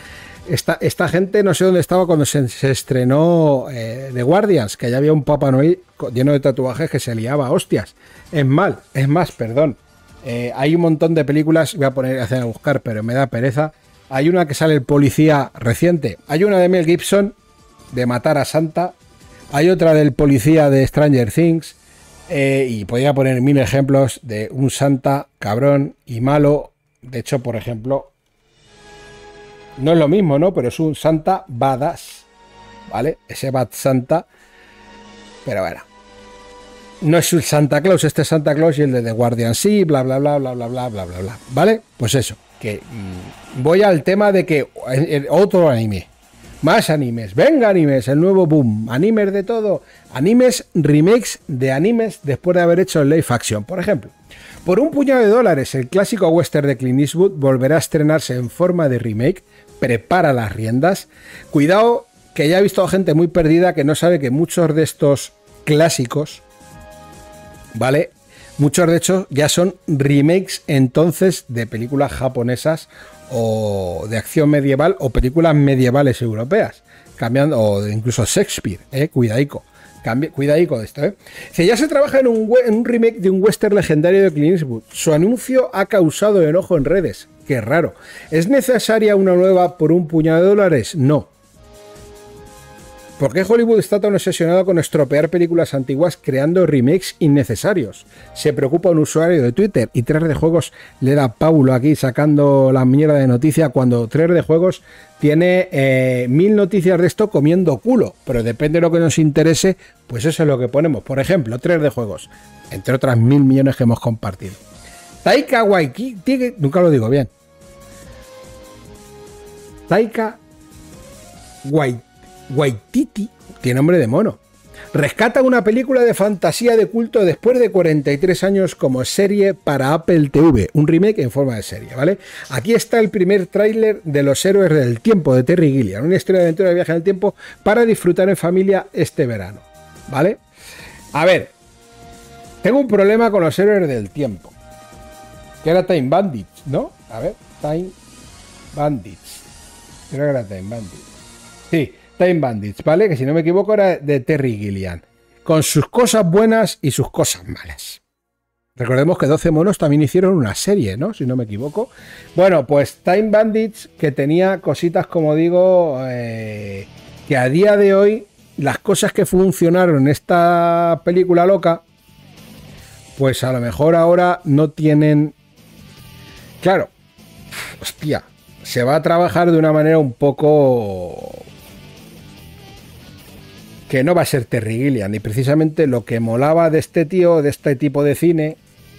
esta gente no sé dónde estaba cuando se estrenó The Guardians, que ya había un Papá Noel lleno de tatuajes que se liaba a hostias. Es más, perdón. Hay un montón de películas, voy a poner a buscar, pero me da pereza. Hay una que sale el policía reciente. Hay una de Mel Gibson, de matar a Santa. Hay otra del policía de Stranger Things. Y podría poner 1000 ejemplos de un Santa cabrón y malo. De hecho, por ejemplo, no es lo mismo, ¿no? Pero es un Santa badass, ¿vale? Ese Bad Santa. Pero bueno. No es un Santa Claus, este es Santa Claus y el de The Guardian sí, bla, bla, bla, bla, bla, bla, bla, bla, bla. ¿Vale? Pues eso, que voy al tema de que otro anime. Más animes. Venga, animes, el nuevo boom. Animes de todo. Animes, remakes de animes después de haber hecho el live action. Por ejemplo, por un puñado de dólares, el clásico western de Clint Eastwood volverá a estrenarse en forma de remake. Prepara las riendas. Cuidado, que ya he visto gente muy perdida que no sabe que muchos de estos clásicos, ¿vale? Muchos de hecho ya son remakes entonces de películas japonesas o de acción medieval o películas medievales europeas, cambiando, o incluso Shakespeare, cuidadico. Cuidadico de esto, Ya se trabaja en un remake de un western legendario de Clint Eastwood. Su anuncio ha causado enojo en redes. Qué raro. ¿Es necesaria una nueva por un puñado de dólares? No. ¿Por qué Hollywood está tan obsesionado con estropear películas antiguas creando remakes innecesarios? Se preocupa un usuario de Twitter y 3 de Juegos le da Paulo aquí sacando la mierda de noticia cuando 3 de Juegos tiene 1000 noticias de esto comiendo culo. Pero depende de lo que nos interese, pues eso es lo que ponemos. Por ejemplo, 3 de Juegos, entre otras 1000 millones que hemos compartido. Taika Waititi, nunca lo digo bien. Taika Waititi, tiene nombre de mono. Rescata una película de fantasía de culto después de 43 años como serie para Apple TV, un remake en forma de serie, ¿vale? Aquí está el primer tráiler de Los Héroes del Tiempo de Terry Gilliam, una historia de aventura de viaje en el tiempo para disfrutar en familia este verano, ¿vale? A ver, tengo un problema con Los Héroes del Tiempo, que era Time Bandits, ¿no? A ver, Time Bandits, creo que era Time Bandits, sí. Time Bandits, ¿vale? Que si no me equivoco era de Terry Gilliam, con sus cosas buenas y sus cosas malas. Recordemos que 12 monos también hicieron una serie, ¿no? Si no me equivoco. Bueno, pues Time Bandits, que tenía cositas, como digo, que a día de hoy, las cosas que funcionaron en esta película loca, pues a lo mejor ahora no tienen... Claro, hostia, se va a trabajar de una manera un poco... que no va a ser Terry Gilliam, y precisamente lo que molaba de este tío, de este tipo de cine,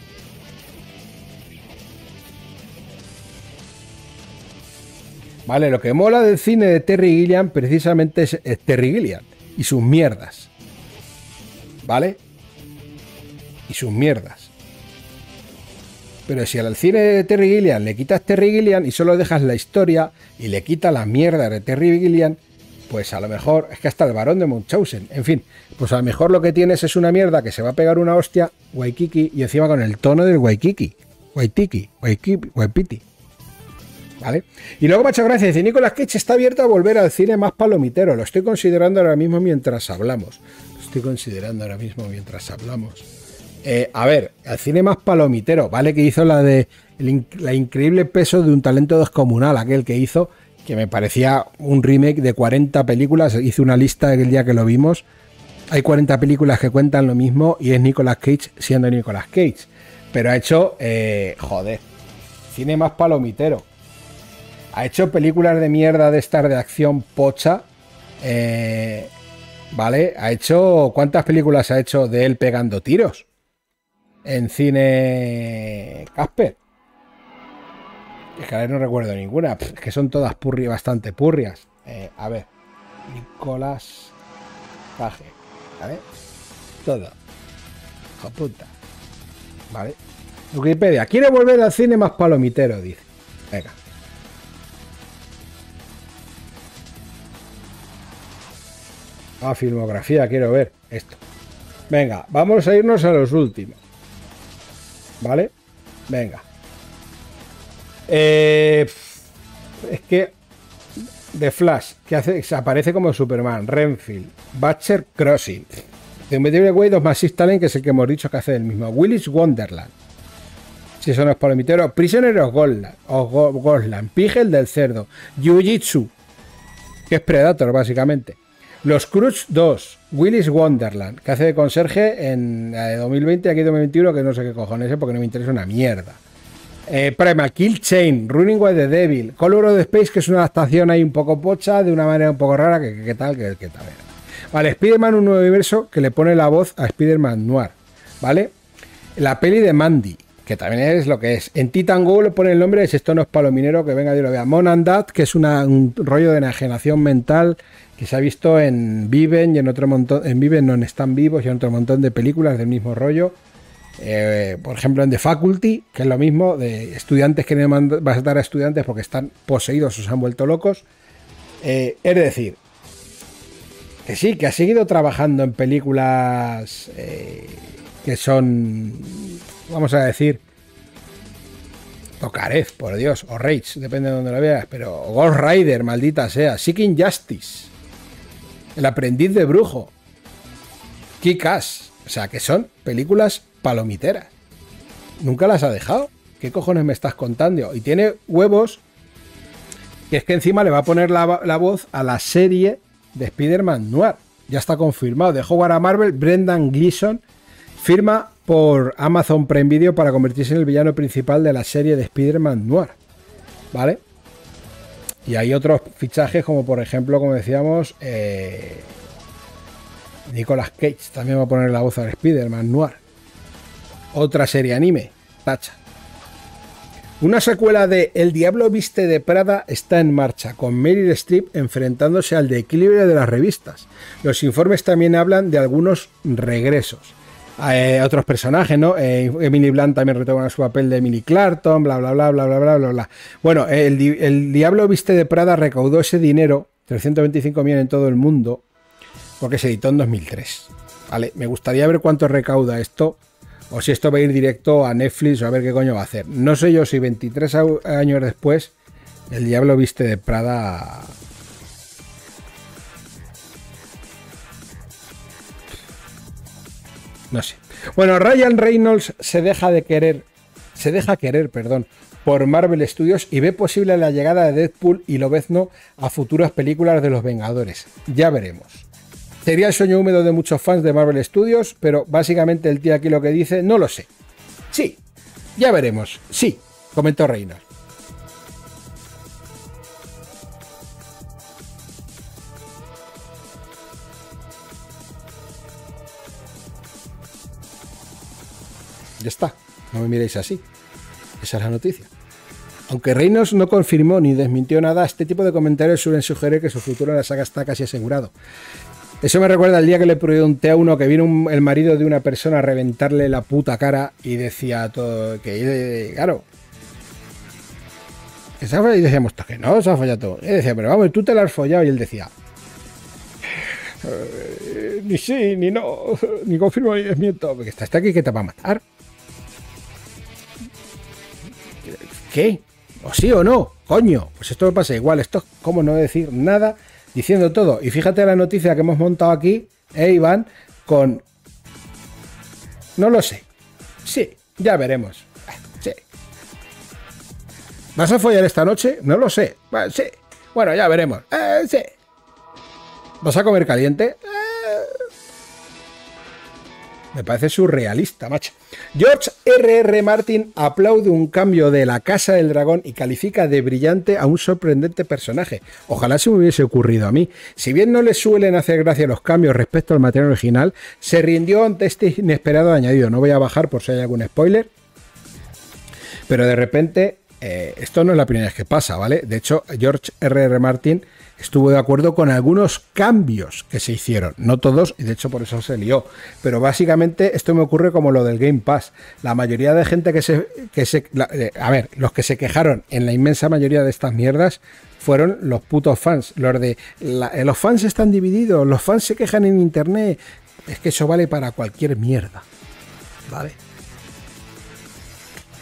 vale, lo que mola del cine de Terry Gilliam precisamente es Terry Gilliam y sus mierdas, ¿vale? Y sus mierdas. Pero si al cine de Terry Gilliam le quitas Terry Gilliam y solo dejas la historia y le quitas la mierda de Terry Gilliam, pues a lo mejor, es que hasta el Barón de Munchausen, en fin, pues a lo mejor lo que tienes es una mierda que se va a pegar una hostia, Waikiki, y encima con el tono del Waikiki, Waipiti, ¿vale? Y luego me ha hecho gracia, dice, Nicolas Cage está abierto a volver al cine más palomitero, lo estoy considerando ahora mismo mientras hablamos, a ver, al cine más palomitero, ¿vale? Que hizo la de la increíble peso de un talento descomunal, aquel que hizo... que me parecía un remake de 40 películas, hice una lista el día que lo vimos, hay 40 películas que cuentan lo mismo y es Nicolas Cage siendo Nicolas Cage, pero ha hecho, cine más palomitero, ha hecho películas de mierda de estas de acción pocha, ¿vale? Ha hecho, ¿cuántas películas ha hecho de él pegando tiros? En cine Casper. Es que ahora no recuerdo ninguna, es que son todas bastante purrias. A ver, Nicolas Cage, ¿vale? Todo. Hijo puta. ¿Vale? Wikipedia, quiere volver al cine más palomitero, dice. Venga. Filmografía, quiero ver esto. Venga, vamos a irnos a los últimos. ¿Vale? Venga. Es que The Flash, que aparece como Superman, Renfield, Butcher Crossing, The Medieval Way of Massive Talent, que es el que hemos dicho que hace el mismo, Willis Wonderland, si son los palomiteros, Prisoner of Ghostland, Pigel del Cerdo, Jiu-Jitsu, que es Predator básicamente, Los Cruz 2, Willis Wonderland, que hace de conserje en la de 2020, aquí 2021, que no sé qué cojones es porque no me interesa una mierda. Primal Kill Chain, Running with the Devil, Color of the Space, que es una adaptación ahí un poco pocha, de una manera un poco rara, que tal. Vale, Spider-Man, un nuevo universo que le pone la voz a Spider-Man Noir, ¿vale? La peli de Mandy, que también es lo que es. En Titan Go le pone el nombre de Si esto no es palominero, que venga Dios lo vea. Mom and Dad, que es un rollo de enajenación mental que se ha visto en Viven y en otro montón, en Viven no Están Vivos y en otro montón de películas del mismo rollo. Por ejemplo en The Faculty, que es lo mismo, de estudiantes que no vas a dar a estudiantes porque están poseídos o se han vuelto locos. Es decir, que sí, que ha seguido trabajando en películas que son, vamos a decir, Tokarev, por Dios, o Rage, depende de donde lo veas, pero Ghost Rider, maldita sea, Seeking Justice, El aprendiz de brujo, Kick-Ass, o sea, que son películas palomiteras. Nunca las ha dejado. ¿Qué cojones me estás contando? Y tiene huevos, que es que encima le va a poner la voz a la serie de Spider-Man Noir. Ya está confirmado. De Howard a Marvel, Brendan Gleeson firma por Amazon Prime Video para convertirse en el villano principal de la serie de Spider-Man Noir. ¿Vale? Y hay otros fichajes, como por ejemplo, como decíamos, Nicolas Cage también va a poner la voz al Spider-Man Noir. Otra serie anime, tacha. Una secuela de El Diablo Viste de Prada está en marcha, con Meryl Streep enfrentándose al desequilibrio de las revistas. Los informes también hablan de algunos regresos. Otros personajes, ¿no? Emily Blunt también retoma su papel de Emily Clarkson, bla, bla, bla, bla, bla, bla, bla, bla. Bueno, el Diablo Viste de Prada recaudó ese dinero, 325 millones en todo el mundo, porque se editó en 2003. Vale, me gustaría ver cuánto recauda esto, o si esto va a ir directo a Netflix o a ver qué coño va a hacer. No sé yo si 23 años después El Diablo Viste de Prada... No sé. Bueno, Ryan Reynolds se deja querer, por Marvel Studios y ve posible la llegada de Deadpool y Lobezno a futuras películas de los Vengadores. Ya veremos. Sería el sueño húmedo de muchos fans de Marvel Studios, pero básicamente el tío aquí lo que dice, no lo sé. Sí, ya veremos. Sí, comentó Reynolds. Ya está, no me miréis así. Esa es la noticia. Aunque Reynolds no confirmó ni desmintió nada, este tipo de comentarios suelen sugerir que su futuro en la saga está casi asegurado. Eso me recuerda al día que le pregunté a uno que vino el marido de una persona a reventarle la puta cara y decía todo que, claro, y decíamos que no, se ha follado todo. Y decía, pero vamos, tú te la has follado. Y él decía, ni sí, ni no, ni confirmo ni desmiento, porque está aquí que te va a matar. ¿Qué? ¿O sí o no? Coño, pues esto me pasa igual. Esto es como no decir nada diciendo todo. Y fíjate la noticia que hemos montado aquí, Iván, con... No lo sé. Sí, ya veremos. Sí. ¿Vas a follar esta noche? No lo sé. Sí. Bueno, ya veremos. Sí. ¿Vas a comer caliente? Me parece surrealista, macho. George R.R. Martin aplaude un cambio de La Casa del Dragón y califica de brillante a un sorprendente personaje. Ojalá se me hubiese ocurrido a mí. Si bien no le suelen hacer gracia los cambios respecto al material original, se rindió ante este inesperado añadido. No voy a bajar por si hay algún spoiler, pero de repente esto no es la primera vez que pasa, ¿vale? De hecho, George R.R. Martin estuvo de acuerdo con algunos cambios que se hicieron, no todos, y de hecho por eso se lió, pero básicamente esto me ocurre como lo del Game Pass. La mayoría de gente los que se quejaron en la inmensa mayoría de estas mierdas fueron los putos fans, los fans están divididos, los fans se quejan en internet, es que eso vale para cualquier mierda, ¿vale?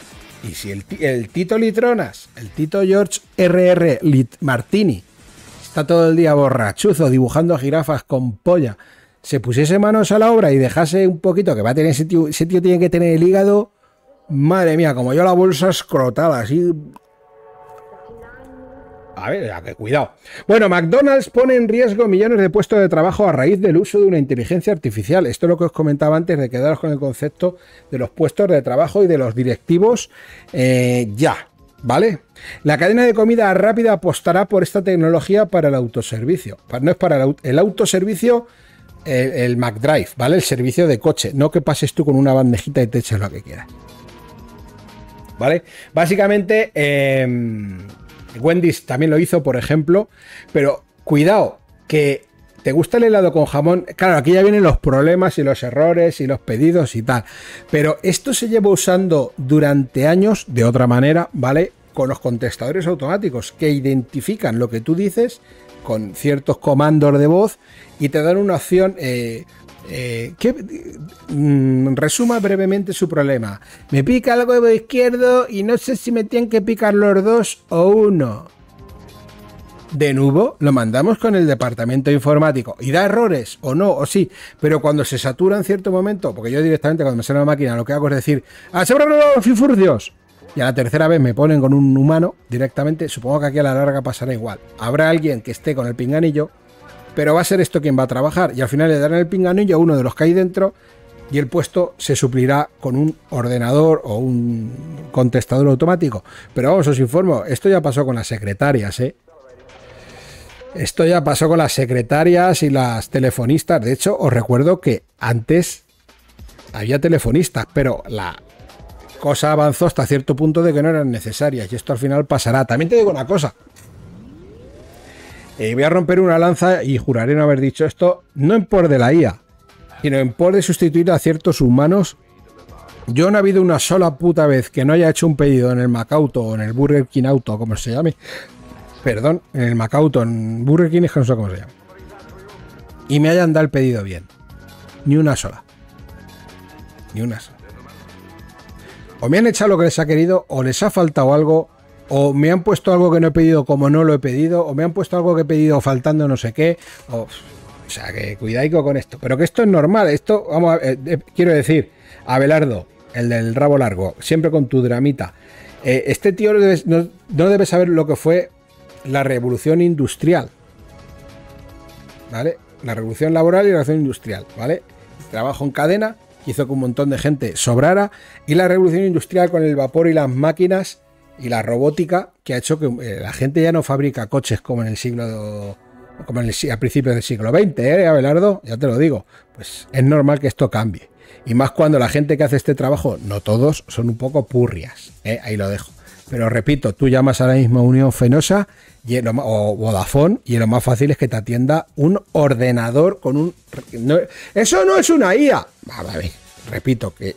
Y si el Tito Litronas, el Tito George R.R. Martini, está todo el día borrachuzo dibujando jirafas con polla, se pusiese manos a la obra y dejase un poquito, que va a tener ese tío tiene que tener el hígado, madre mía, como yo la bolsa escrotada, así. A ver, que cuidado. Bueno, McDonald's pone en riesgo millones de puestos de trabajo a raíz del uso de una inteligencia artificial. Esto es lo que os comentaba antes de quedaros con el concepto de los puestos de trabajo y de los directivos ya, ¿vale? La cadena de comida rápida apostará por esta tecnología para el autoservicio. No es para el autoservicio, el McDrive, ¿vale? El servicio de coche. No que pases tú con una bandejita y te eches lo que quieras. ¿Vale? Básicamente, Wendy's también lo hizo, por ejemplo, pero cuidado, que te gusta el helado con jamón. Claro, aquí ya vienen los problemas y los errores y los pedidos y tal, pero esto se lleva usando durante años de otra manera, ¿vale? Con los contestadores automáticos que identifican lo que tú dices con ciertos comandos de voz y te dan una opción que resuma brevemente su problema. Me pica el huevo izquierdo y no sé si me tienen que picar los dos o uno. De nuevo, lo mandamos con el departamento informático y da errores o no, o sí, pero cuando se satura en cierto momento, porque yo directamente cuando me sale la máquina lo que hago es decir ¡Fifurdios! Y a la tercera vez me ponen con un humano directamente, supongo que aquí a la larga pasará igual. Habrá alguien que esté con el pinganillo, pero va a ser esto quien va a trabajar y al final le darán el pinganillo a uno de los que hay dentro y el puesto se suplirá con un ordenador o un contestador automático. Pero vamos, os informo, esto ya pasó con las secretarias, ¿eh? Esto ya pasó con las secretarias y las telefonistas. De hecho, os recuerdo que antes había telefonistas, pero la cosa avanzó hasta cierto punto de que no eran necesarias y esto al final pasará. También te digo una cosa. Voy a romper una lanza y juraré no haber dicho esto, no en por de la IA, sino en por de sustituir a ciertos humanos. Yo no ha habido una sola puta vez que no haya hecho un pedido en el Macauto o en el Burger King Auto, como se llame. Perdón, en el Macauto, en Burger King es que no sé cómo se llama. Y me hayan dado el pedido bien. Ni una sola. Ni una sola. O me han echado lo que les ha querido, o les ha faltado algo, o me han puesto algo que no he pedido como no lo he pedido, o me han puesto algo que he pedido faltando no sé qué, o sea, que cuidaico con esto. Pero que esto es normal, esto, vamos a ver, quiero decir, Abelardo, el del rabo largo, siempre con tu dramita. Este tío no debe saber lo que fue la revolución industrial, ¿vale? La revolución laboral y la revolución industrial, ¿vale? Trabajo en cadena, hizo que un montón de gente sobrara, y la revolución industrial con el vapor y las máquinas y la robótica que ha hecho que la gente ya no fabrica coches como en el siglo, como a principios del siglo XX, Abelardo, ya te lo digo. Pues es normal que esto cambie. Y más cuando la gente que hace este trabajo, no todos, son un poco purrias, ahí lo dejo. Pero repito, tú llamas ahora mismo a Unión Fenosa o Vodafone y lo más fácil es que te atienda un ordenador con un... No, eso no es una IA. Vale, repito que...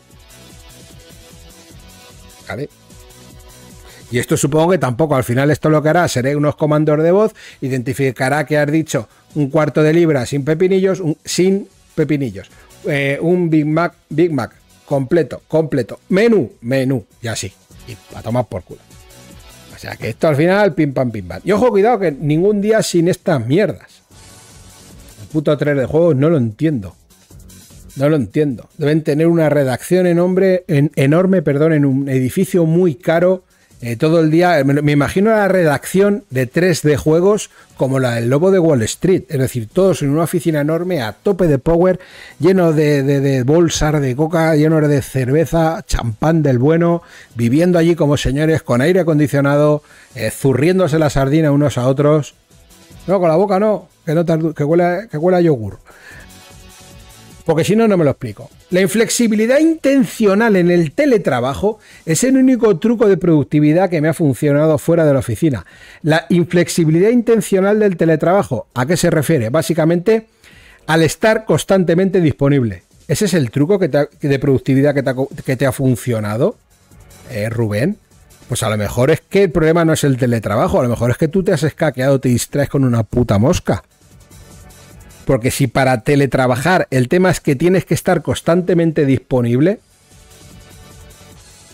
¿Vale? Y esto supongo que tampoco, al final esto lo que hará será unos comandos de voz, identificará que has dicho un cuarto de libra sin pepinillos, sin pepinillos, un Big Mac completo, menú, y así, y a tomar por culo. O sea que esto al final, pim pam. Y ojo, cuidado, que ningún día sin estas mierdas. El puto 3 de juegos no lo entiendo. No lo entiendo. Deben tener una redacción enorme, en un edificio muy caro. Todo el día, me imagino la redacción de 3D juegos como la del Lobo de Wall Street, es decir, todos en una oficina enorme a tope de power, lleno de bolsas de coca, lleno de cerveza, champán del bueno, viviendo allí como señores con aire acondicionado, zurriéndose la sardina unos a otros. No, con la boca no, que huele a yogur. Porque si no, no me lo explico. La inflexibilidad intencional en el teletrabajo es el único truco de productividad que me ha funcionado fuera de la oficina. La inflexibilidad intencional del teletrabajo, ¿a qué se refiere? Básicamente, al estar constantemente disponible. Ese es el truco de productividad que te ha funcionado, Rubén. Pues a lo mejor es que el problema no es el teletrabajo, a lo mejor es que tú te has escaqueado, te distraes con una puta mosca. Porque si para teletrabajar el tema es que tienes que estar constantemente disponible,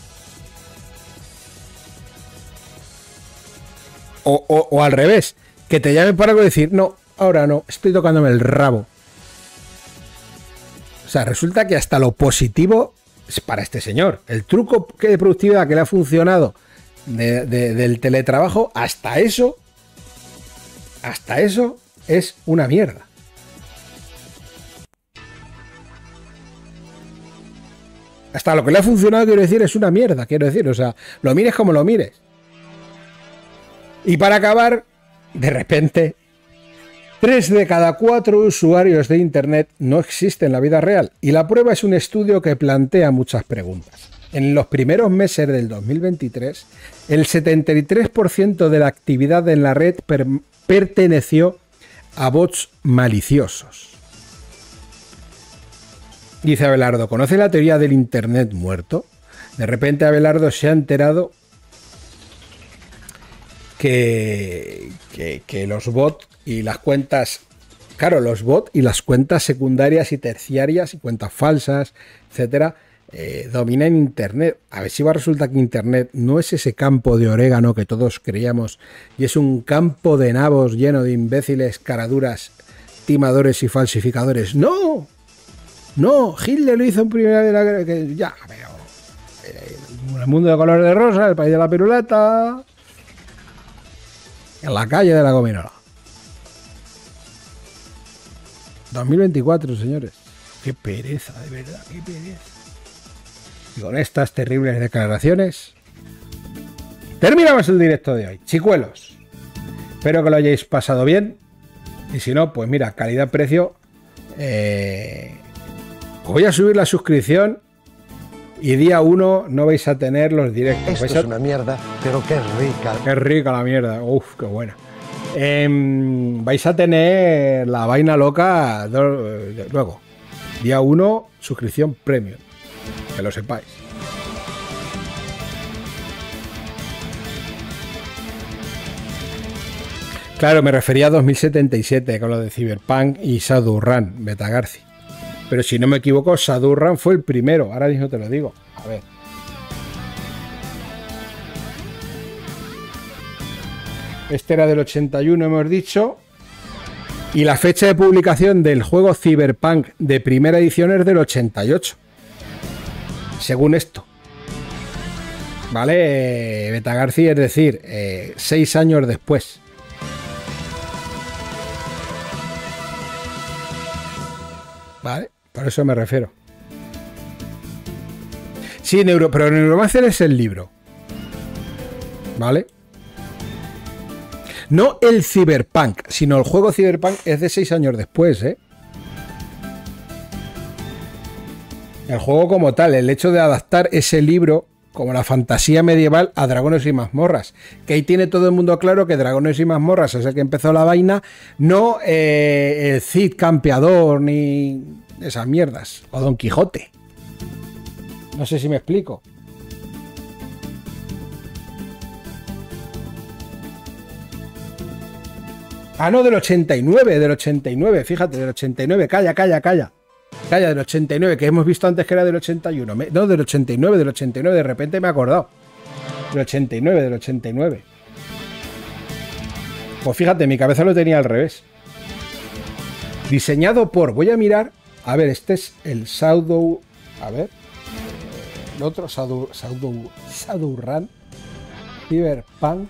o al revés, que te llame para algo y decir, no, ahora no, estoy tocándome el rabo. O sea, resulta que hasta lo positivo es para este señor. El truco de productividad que le ha funcionado del teletrabajo, hasta eso es una mierda. Hasta lo que le ha funcionado, quiero decir, es una mierda, quiero decir. O sea, lo mires como lo mires. Y para acabar, de repente, 3 de cada 4 usuarios de Internet no existen en la vida real. Y la prueba es un estudio que plantea muchas preguntas. En los primeros meses del 2023, el 73% de la actividad en la red perteneció a bots maliciosos. Dice Abelardo, ¿conoce la teoría del Internet muerto? De repente Abelardo se ha enterado que los bots y las cuentas, claro, los bots y las cuentas secundarias y terciarias y cuentas falsas, etcétera, dominan Internet. A ver si va a resultar que Internet no es ese campo de orégano que todos creíamos y es un campo de nabos lleno de imbéciles, caraduras, timadores y falsificadores. ¡No! No, Hitler lo hizo en primera de la guerra. Ya, pero el mundo de color de rosa, el país de la piruleta, en la calle de la gominola. 2024, señores. Qué pereza, de verdad, qué pereza. Y con estas terribles declaraciones terminamos el directo de hoy. Chicuelos, espero que lo hayáis pasado bien. Y si no, pues mira, calidad-precio. Voy a subir la suscripción y día 1 no vais a tener los directos. Esto es una mierda, pero qué rica. Qué rica la mierda. Uf, qué buena. Vais a tener la vaina loca luego. Día 1, suscripción premium. Que lo sepáis. Claro, me refería a 2077 con lo de Cyberpunk y Shadowrun, Betagarci. Pero si no me equivoco, Shadowrun fue el primero. Ahora mismo te lo digo. A ver. Este era del 81, hemos dicho. Y la fecha de publicación del juego Cyberpunk de primera edición es del 88. Según esto. ¿Vale? Betagarci, es decir, 6 años después. ¿Vale? Por eso me refiero. Sí, pero Neuromancer es el libro. ¿Vale? No el Cyberpunk, sino el juego Cyberpunk es de 6 años después, ¿eh? El juego como tal, el hecho de adaptar ese libro como la fantasía medieval a Dragones y Mazmorras. Que ahí tiene todo el mundo claro que Dragones y Mazmorras es el que empezó la vaina, no el Cid Campeador ni esas mierdas, o Don Quijote. No sé si me explico. Ah, no, del 89, fíjate, del 89, calla, del 89, que hemos visto antes que era del 81, no, del 89, de repente me he acordado, del 89. Pues fíjate, mi cabeza lo tenía al revés. Diseñado por, voy a mirar, a ver, este es el Shadow, a ver, el otro Shadowrun, Cyberpunk,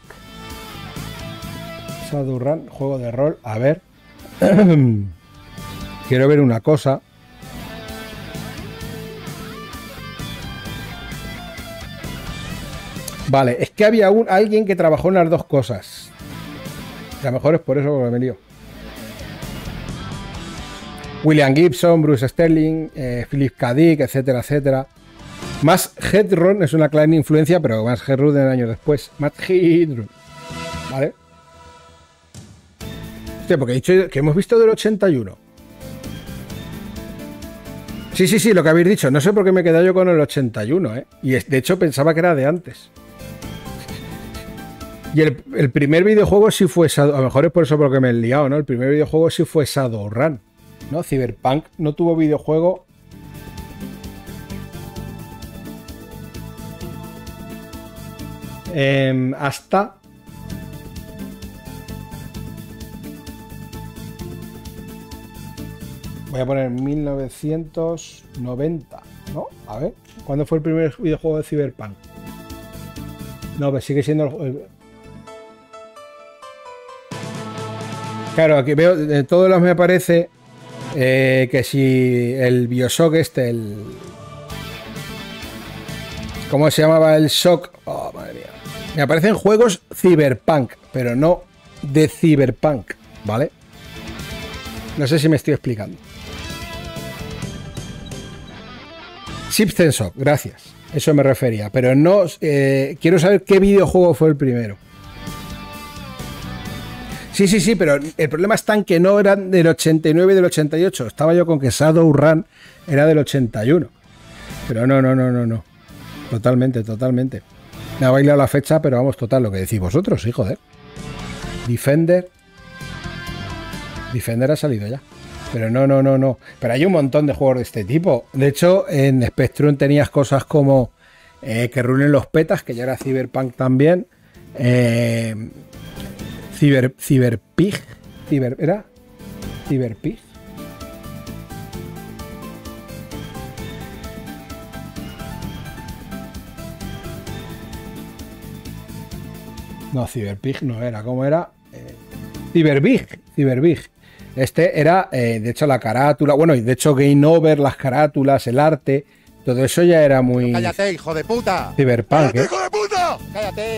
Shadowrun, juego de rol, a ver, quiero ver una cosa. Vale, es que había alguien que trabajó en las dos cosas. A lo mejor es por eso que me lío. William Gibson, Bruce Sterling, Philip K. Dick, etcétera, etcétera. Más Headrun es una clara influencia, pero más Headrun de años después. Más Headrun. ¿Vale? Hostia, porque he dicho que hemos visto del 81. Sí, lo que habéis dicho. No sé por qué me he quedado yo con el 81, ¿eh? Y de hecho pensaba que era de antes. Y el primer videojuego sí fue Shadow, a lo mejor es por eso por lo que me he liado, ¿no? El primer videojuego sí fue Shadowrun, ¿no? Cyberpunk no tuvo videojuego hasta Voy a poner 1990, ¿no? A ver, ¿cuándo fue el primer videojuego de Cyberpunk? No, pues sigue siendo Claro, aquí veo, de todos los me aparece que si el Bioshock ¿cómo se llamaba el Shock? Oh, madre mía. Me aparecen juegos Cyberpunk, pero no de Cyberpunk, ¿vale? No sé si me estoy explicando. System Shock, gracias. Eso me refería, pero no quiero saber qué videojuego fue el primero. Sí, pero el problema está en que no eran del 89 y del 88. Estaba yo con que Shadowrun era del 81. Pero no. Totalmente. Me ha bailado la fecha, pero vamos, total, lo que decís vosotros, sí, joder. Defender ha salido ya. Pero no. Pero hay un montón de juegos de este tipo. De hecho, en Spectrum tenías cosas como que reúnen los petas, que ya era Cyberpunk también. Cyberpig. ¿Era? Cyberpig. No, Cyberpig no era. ¿Cómo era? Cyberbig. Este era, de hecho, la carátula. Bueno, y de hecho, Game Over, las carátulas, el arte. Todo eso ya era muy... ¡Cállate, hijo de puta! Cyberpunk, ¡Cállate, hijo de puta! ¡Cállate!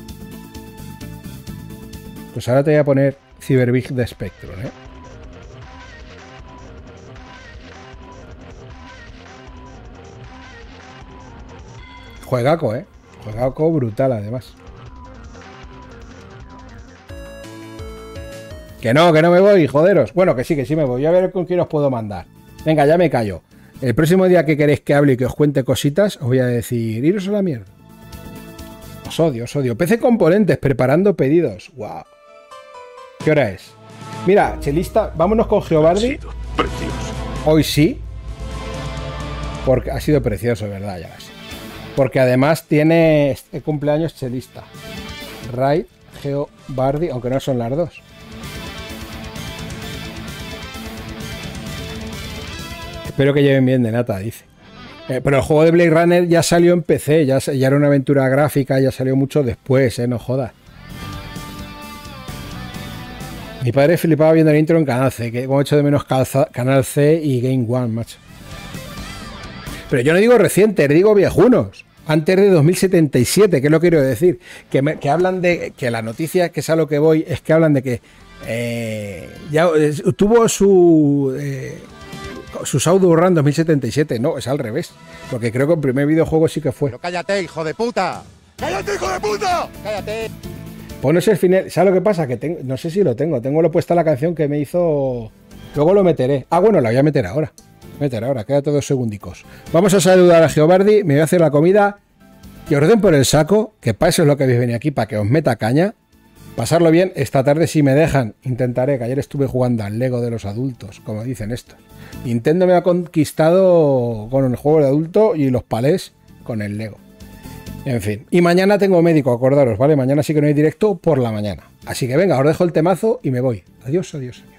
Pues ahora te voy a poner Cyberbig de Spectrum, ¿eh? Juegaco, ¿eh? Juegaco brutal, además. Que no me voy, joderos. Bueno, que sí me voy. Voy a ver con quién os puedo mandar. Venga, ya me callo. El próximo día que queréis que hable y que os cuente cositas, os voy a decir, iros a la mierda. Os odio. PC Componentes, preparando pedidos. Wow. ¿Qué hora es? Mira, chelista, vámonos con Geobardi. Hoy sí. Porque ha sido precioso, ¿verdad? Ya sé. Porque además tiene cumpleaños chelista. Raid, Geobardi, aunque no son las dos. Espero que lleven bien de nata, dice. Pero el juego de Blade Runner ya salió en PC, ya era una aventura gráfica, ya salió mucho después, no jodas. Mi padre flipaba viendo el intro en Canal C, que hemos hecho de menos Canal C y Game One, macho. Pero yo no digo recientes, digo viejunos. Antes de 2077, ¿qué lo quiero decir? Que hablan de que la noticia, que es a lo que voy, es que hablan de que ya tuvo su Shadowrun 2077. No, es al revés. Porque creo que el primer videojuego sí que fue. Pero cállate, hijo de puta. ¡Cállate, hijo de puta! ¡Cállate! Pones el final. ¿Sabes lo que pasa? Que tengo, no sé si lo tengo. Tengo lo puesta la canción que me hizo. Luego lo meteré. Ah, bueno, la voy a meter ahora. Quédate 2 segundicos. Vamos a saludar a Geobardi. Me voy a hacer la comida. Que os den por el saco. Que para eso es lo que habéis venido aquí. Para que os meta caña. Pasarlo bien. Esta tarde, si me dejan, intentaré. Que ayer estuve jugando al Lego de los adultos. Como dicen estos. Nintendo me ha conquistado con el juego de adulto y los palés con el Lego. En fin. Y mañana tengo médico, acordaros, ¿vale? Mañana sí que no hay directo por la mañana. Así que venga, os dejo el temazo y me voy. Adiós.